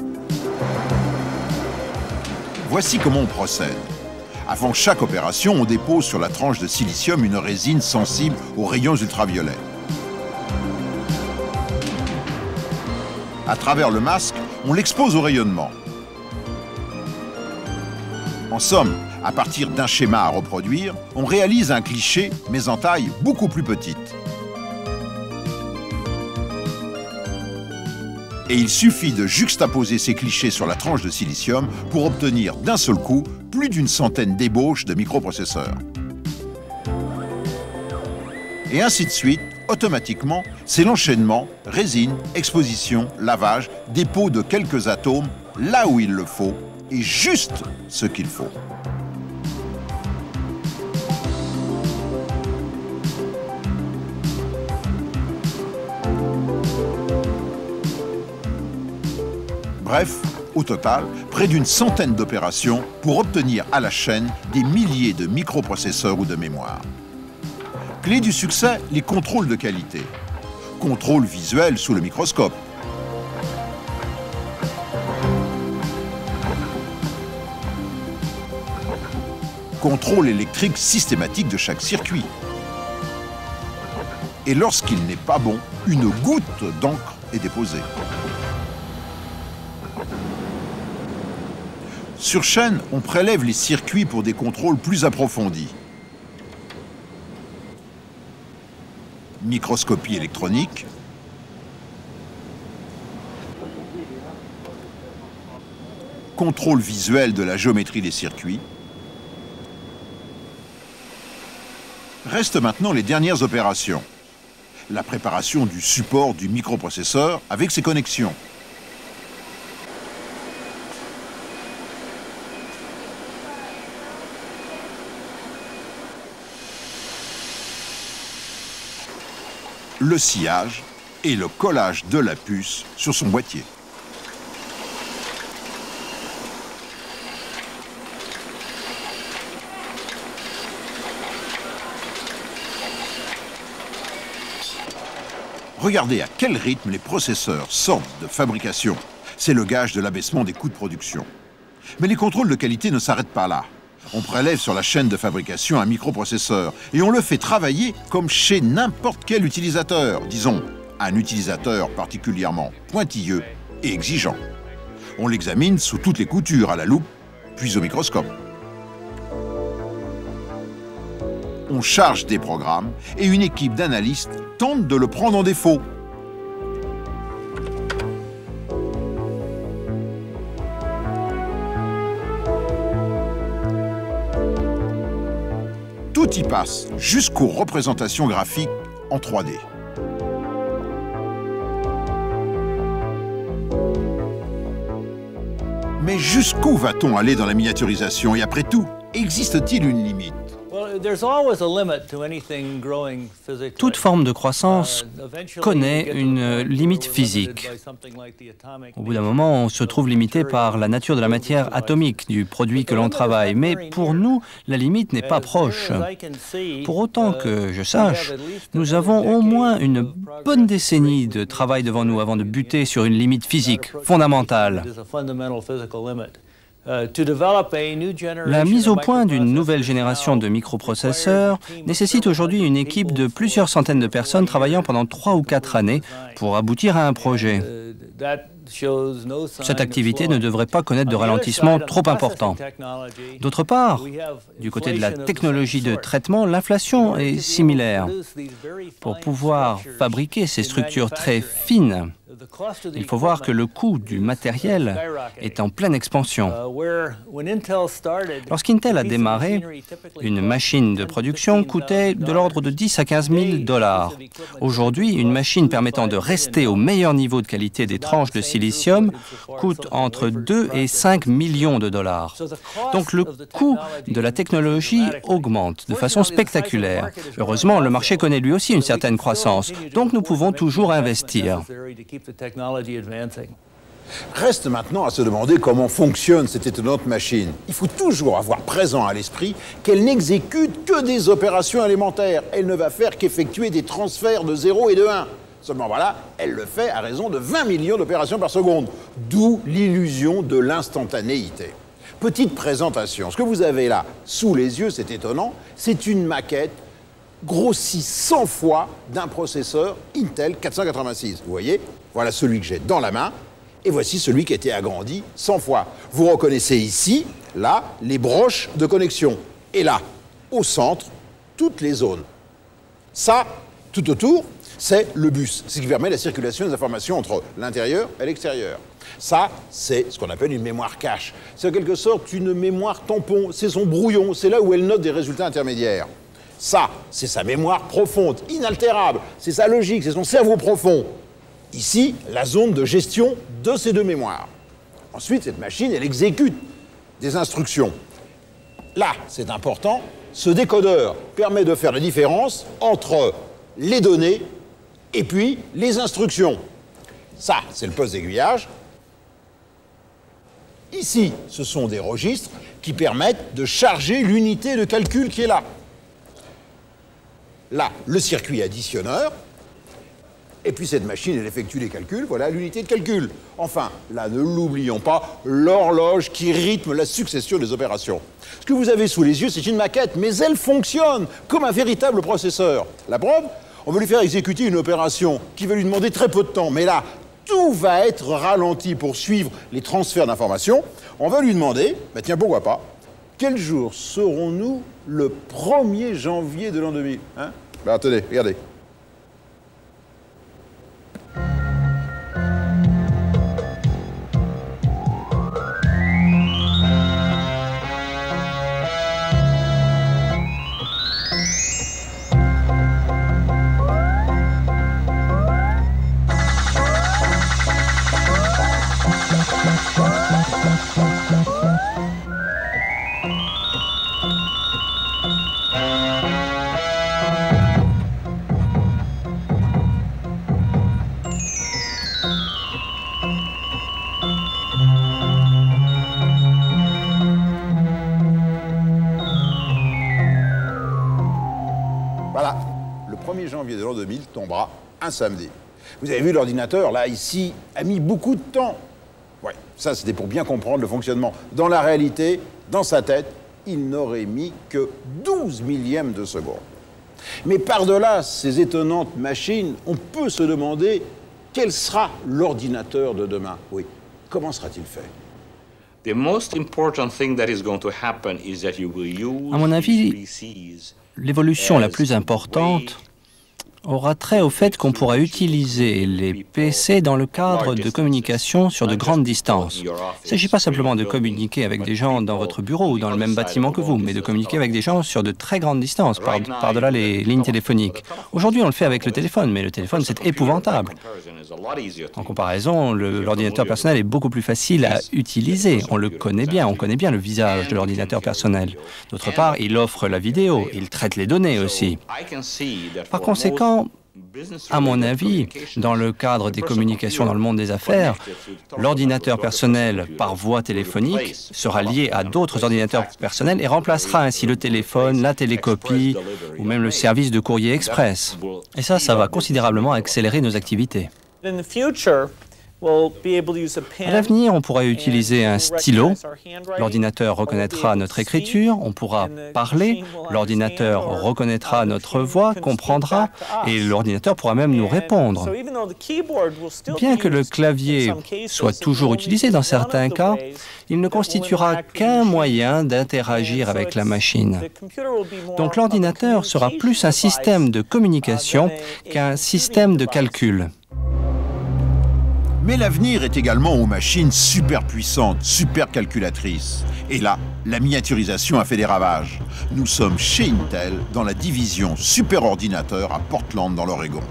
Voici comment on procède. Avant chaque opération, on dépose sur la tranche de silicium une résine sensible aux rayons ultraviolets. À travers le masque, on l'expose au rayonnement. En somme, à partir d'un schéma à reproduire, on réalise un cliché, mais en taille beaucoup plus petite. Et il suffit de juxtaposer ces clichés sur la tranche de silicium pour obtenir d'un seul coup plus d'une centaine d'ébauches de microprocesseurs. Et ainsi de suite, automatiquement, c'est l'enchaînement, résine, exposition, lavage, dépôt de quelques atomes là où il le faut et juste ce qu'il faut. Bref, au total, près d'une centaine d'opérations pour obtenir à la chaîne des milliers de microprocesseurs ou de mémoire. Clé du succès, les contrôles de qualité. Contrôle visuel sous le microscope. Contrôle électrique systématique de chaque circuit. Et lorsqu'il n'est pas bon, une goutte d'encre est déposée. Sur chaîne, on prélève les circuits pour des contrôles plus approfondis. Microscopie électronique, contrôle visuel de la géométrie des circuits. Restent maintenant les dernières opérations. La préparation du support du microprocesseur avec ses connexions. Le sciage et le collage de la puce sur son boîtier. Regardez à quel rythme les processeurs sortent de fabrication. C'est le gage de l'abaissement des coûts de production. Mais les contrôles de qualité ne s'arrêtent pas là. On prélève sur la chaîne de fabrication un microprocesseur et on le fait travailler comme chez n'importe quel utilisateur, disons un utilisateur particulièrement pointilleux et exigeant. On l'examine sous toutes les coutures, à la loupe, puis au microscope. On charge des programmes et une équipe d'analystes tente de le prendre en défaut. Tout y passe, jusqu'aux représentations graphiques en 3D. Mais jusqu'où va-t-on aller dans la miniaturisation? Et après tout, existe-t-il une limite? Toute forme de croissance connaît une limite physique. Au bout d'un moment, on se trouve limité par la nature de la matière atomique du produit que l'on travaille. Mais pour nous, la limite n'est pas proche. Pour autant que je sache, nous avons au moins une bonne décennie de travail devant nous avant de buter sur une limite physique fondamentale. La mise au point d'une nouvelle génération de microprocesseurs nécessite aujourd'hui une équipe de plusieurs centaines de personnes travaillant pendant 3 ou 4 années pour aboutir à un projet. Cette activité ne devrait pas connaître de ralentissement trop important. D'autre part, du côté de la technologie de traitement, l'inflation est similaire. Pour pouvoir fabriquer ces structures très fines, il faut voir que le coût du matériel est en pleine expansion. Lorsqu'Intel a démarré, une machine de production coûtait de l'ordre de 10 à 15 000 $. Aujourd'hui, une machine permettant de rester au meilleur niveau de qualité des tranches de silicium coûte entre 2 et 5 millions de $. Donc le coût de la technologie augmente de façon spectaculaire. Heureusement, le marché connaît lui aussi une certaine croissance, donc nous pouvons toujours investir. Reste maintenant à se demander comment fonctionne cette étonnante machine. Il faut toujours avoir présent à l'esprit qu'elle n'exécute que des opérations élémentaires. Elle ne va faire qu'effectuer des transferts de 0 et de 1. Seulement voilà, elle le fait à raison de 20 millions d'opérations par seconde. D'où l'illusion de l'instantanéité. Petite présentation. Ce que vous avez là, sous les yeux, c'est étonnant, c'est une maquette grossie 100 fois d'un processeur Intel 486. Vous voyez? Voilà celui que j'ai dans la main, et voici celui qui a été agrandi 100 fois. Vous reconnaissez ici, là, les broches de connexion. Et là, au centre, toutes les zones. Ça, tout autour, c'est le bus. C'est ce qui permet la circulation des informations entre l'intérieur et l'extérieur. Ça, c'est ce qu'on appelle une mémoire cache. C'est en quelque sorte une mémoire tampon. C'est son brouillon. C'est là où elle note des résultats intermédiaires. Ça, c'est sa mémoire profonde, inaltérable. C'est sa logique, c'est son cerveau profond. Ici, la zone de gestion de ces deux mémoires. Ensuite, cette machine, elle exécute des instructions. Là, c'est important, ce décodeur permet de faire la différence entre les données et puis les instructions. Ça, c'est le poste d'aiguillage. Ici, ce sont des registres qui permettent de charger l'unité de calcul qui est là. Là, le circuit additionneur. Et puis cette machine, elle effectue les calculs, voilà l'unité de calcul. Enfin, là, ne l'oublions pas, l'horloge qui rythme la succession des opérations. Ce que vous avez sous les yeux, c'est une maquette, mais elle fonctionne comme un véritable processeur. La preuve, on veut lui faire exécuter une opération qui va lui demander très peu de temps, mais là, tout va être ralenti pour suivre les transferts d'informations. On va lui demander, bah tiens, pourquoi pas, quel jour serons-nous le 1er janvier de l'an 2000 hein? Bah attendez, regardez. Voilà, le 1er janvier de l'an 2000 tombera un samedi. Vous avez vu, l'ordinateur, là, ici, a mis beaucoup de temps. Ouais, ça, c'était pour bien comprendre le fonctionnement. Dans la réalité, dans sa tête, il n'aurait mis que 12 millièmes de seconde. Mais par-delà ces étonnantes machines, on peut se demander quel sera l'ordinateur de demain. Oui, comment sera-t-il fait? À mon avis, l'évolution la plus importante aura trait au fait qu'on pourra utiliser les PC dans le cadre de communication sur de grandes distances. Il ne s'agit pas simplement de communiquer avec des gens dans votre bureau ou dans le même bâtiment que vous, mais de communiquer avec des gens sur de très grandes distances, par-delà les lignes téléphoniques. Aujourd'hui, on le fait avec le téléphone, mais le téléphone, c'est épouvantable. En comparaison, l'ordinateur personnel est beaucoup plus facile à utiliser. On le connaît bien, on connaît bien le visage de l'ordinateur personnel. D'autre part, il offre la vidéo, il traite les données aussi. Par conséquent, à mon avis, dans le cadre des communications dans le monde des affaires, l'ordinateur personnel par voie téléphonique sera lié à d'autres ordinateurs personnels et remplacera ainsi le téléphone, la télécopie ou même le service de courrier express. Et ça va considérablement accélérer nos activités. À l'avenir, on pourra utiliser un stylo, l'ordinateur reconnaîtra notre écriture, on pourra parler, l'ordinateur reconnaîtra notre voix, comprendra, et l'ordinateur pourra même nous répondre. Bien que le clavier soit toujours utilisé dans certains cas, il ne constituera qu'un moyen d'interagir avec la machine. Donc l'ordinateur sera plus un système de communication qu'un système de calcul. Mais l'avenir est également aux machines super puissantes, super calculatrices. Et là, la miniaturisation a fait des ravages. Nous sommes chez Intel, dans la division super ordinateur à Portland, dans l'Oregon.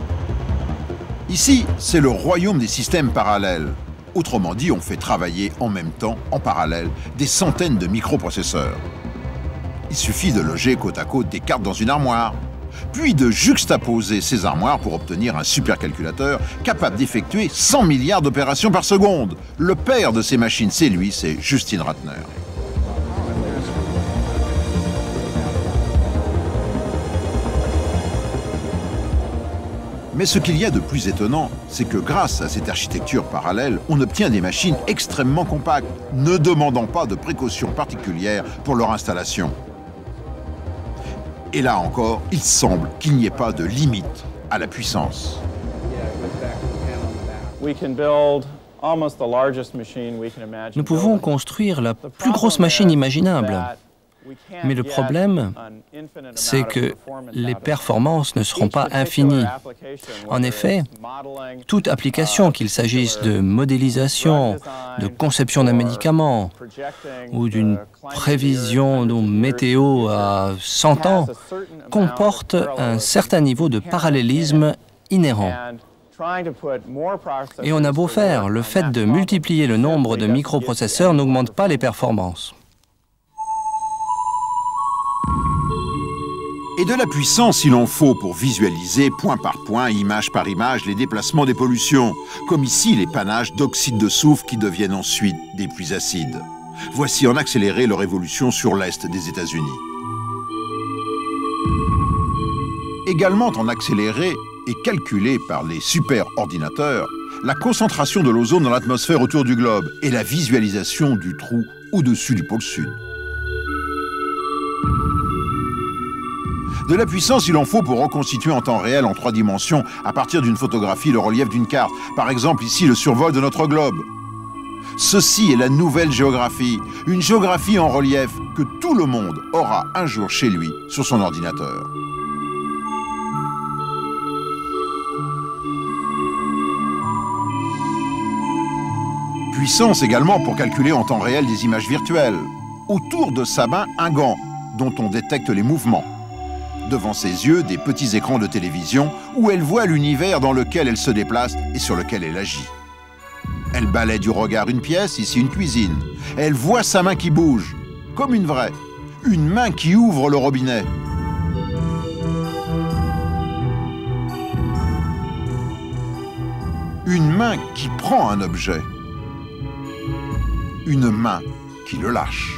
Ici, c'est le royaume des systèmes parallèles. Autrement dit, on fait travailler en même temps, en parallèle, des centaines de microprocesseurs. Il suffit de loger côte à côte des cartes dans une armoire, puis de juxtaposer ces armoires pour obtenir un supercalculateur capable d'effectuer 100 milliards d'opérations par seconde. Le père de ces machines, c'est lui, c'est Justin Ratner. Mais ce qu'il y a de plus étonnant, c'est que grâce à cette architecture parallèle, on obtient des machines extrêmement compactes, ne demandant pas de précautions particulières pour leur installation. Et là encore, il semble qu'il n'y ait pas de limite à la puissance. Nous pouvons construire la plus grosse machine imaginable. Mais le problème, c'est que les performances ne seront pas infinies. En effet, toute application, qu'il s'agisse de modélisation, de conception d'un médicament ou d'une prévision de météo à 100 ans, comporte un certain niveau de parallélisme inhérent. Et on a beau faire, le fait de multiplier le nombre de microprocesseurs n'augmente pas les performances. Et de la puissance, il en faut pour visualiser point par point, image par image, les déplacements des pollutions, comme ici les panaches d'oxyde de soufre qui deviennent ensuite des pluies acides. Voici en accéléré leur évolution sur l'est des États-Unis. Également en accéléré et calculé par les super-ordinateurs, la concentration de l'ozone dans l'atmosphère autour du globe et la visualisation du trou au-dessus du pôle sud. De la puissance, il en faut pour reconstituer en temps réel, en 3 dimensions, à partir d'une photographie, le relief d'une carte. Par exemple, ici, le survol de notre globe. Ceci est la nouvelle géographie, une géographie en relief que tout le monde aura un jour chez lui, sur son ordinateur. Puissance également pour calculer en temps réel des images virtuelles. Autour de sa main, un gant, dont on détecte les mouvements. Devant ses yeux, des petits écrans de télévision où elle voit l'univers dans lequel elle se déplace et sur lequel elle agit. Elle balaie du regard une pièce, ici une cuisine. Elle voit sa main qui bouge, comme une vraie. Une main qui ouvre le robinet. Une main qui prend un objet. Une main qui le lâche.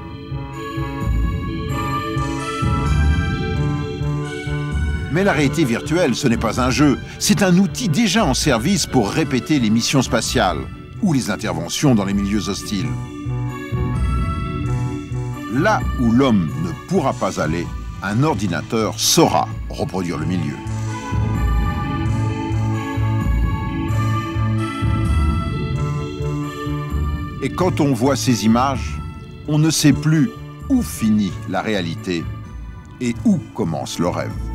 Mais la réalité virtuelle, ce n'est pas un jeu, c'est un outil déjà en service pour répéter les missions spatiales ou les interventions dans les milieux hostiles. Là où l'homme ne pourra pas aller, un ordinateur saura reproduire le milieu. Et quand on voit ces images, on ne sait plus où finit la réalité et où commence le rêve.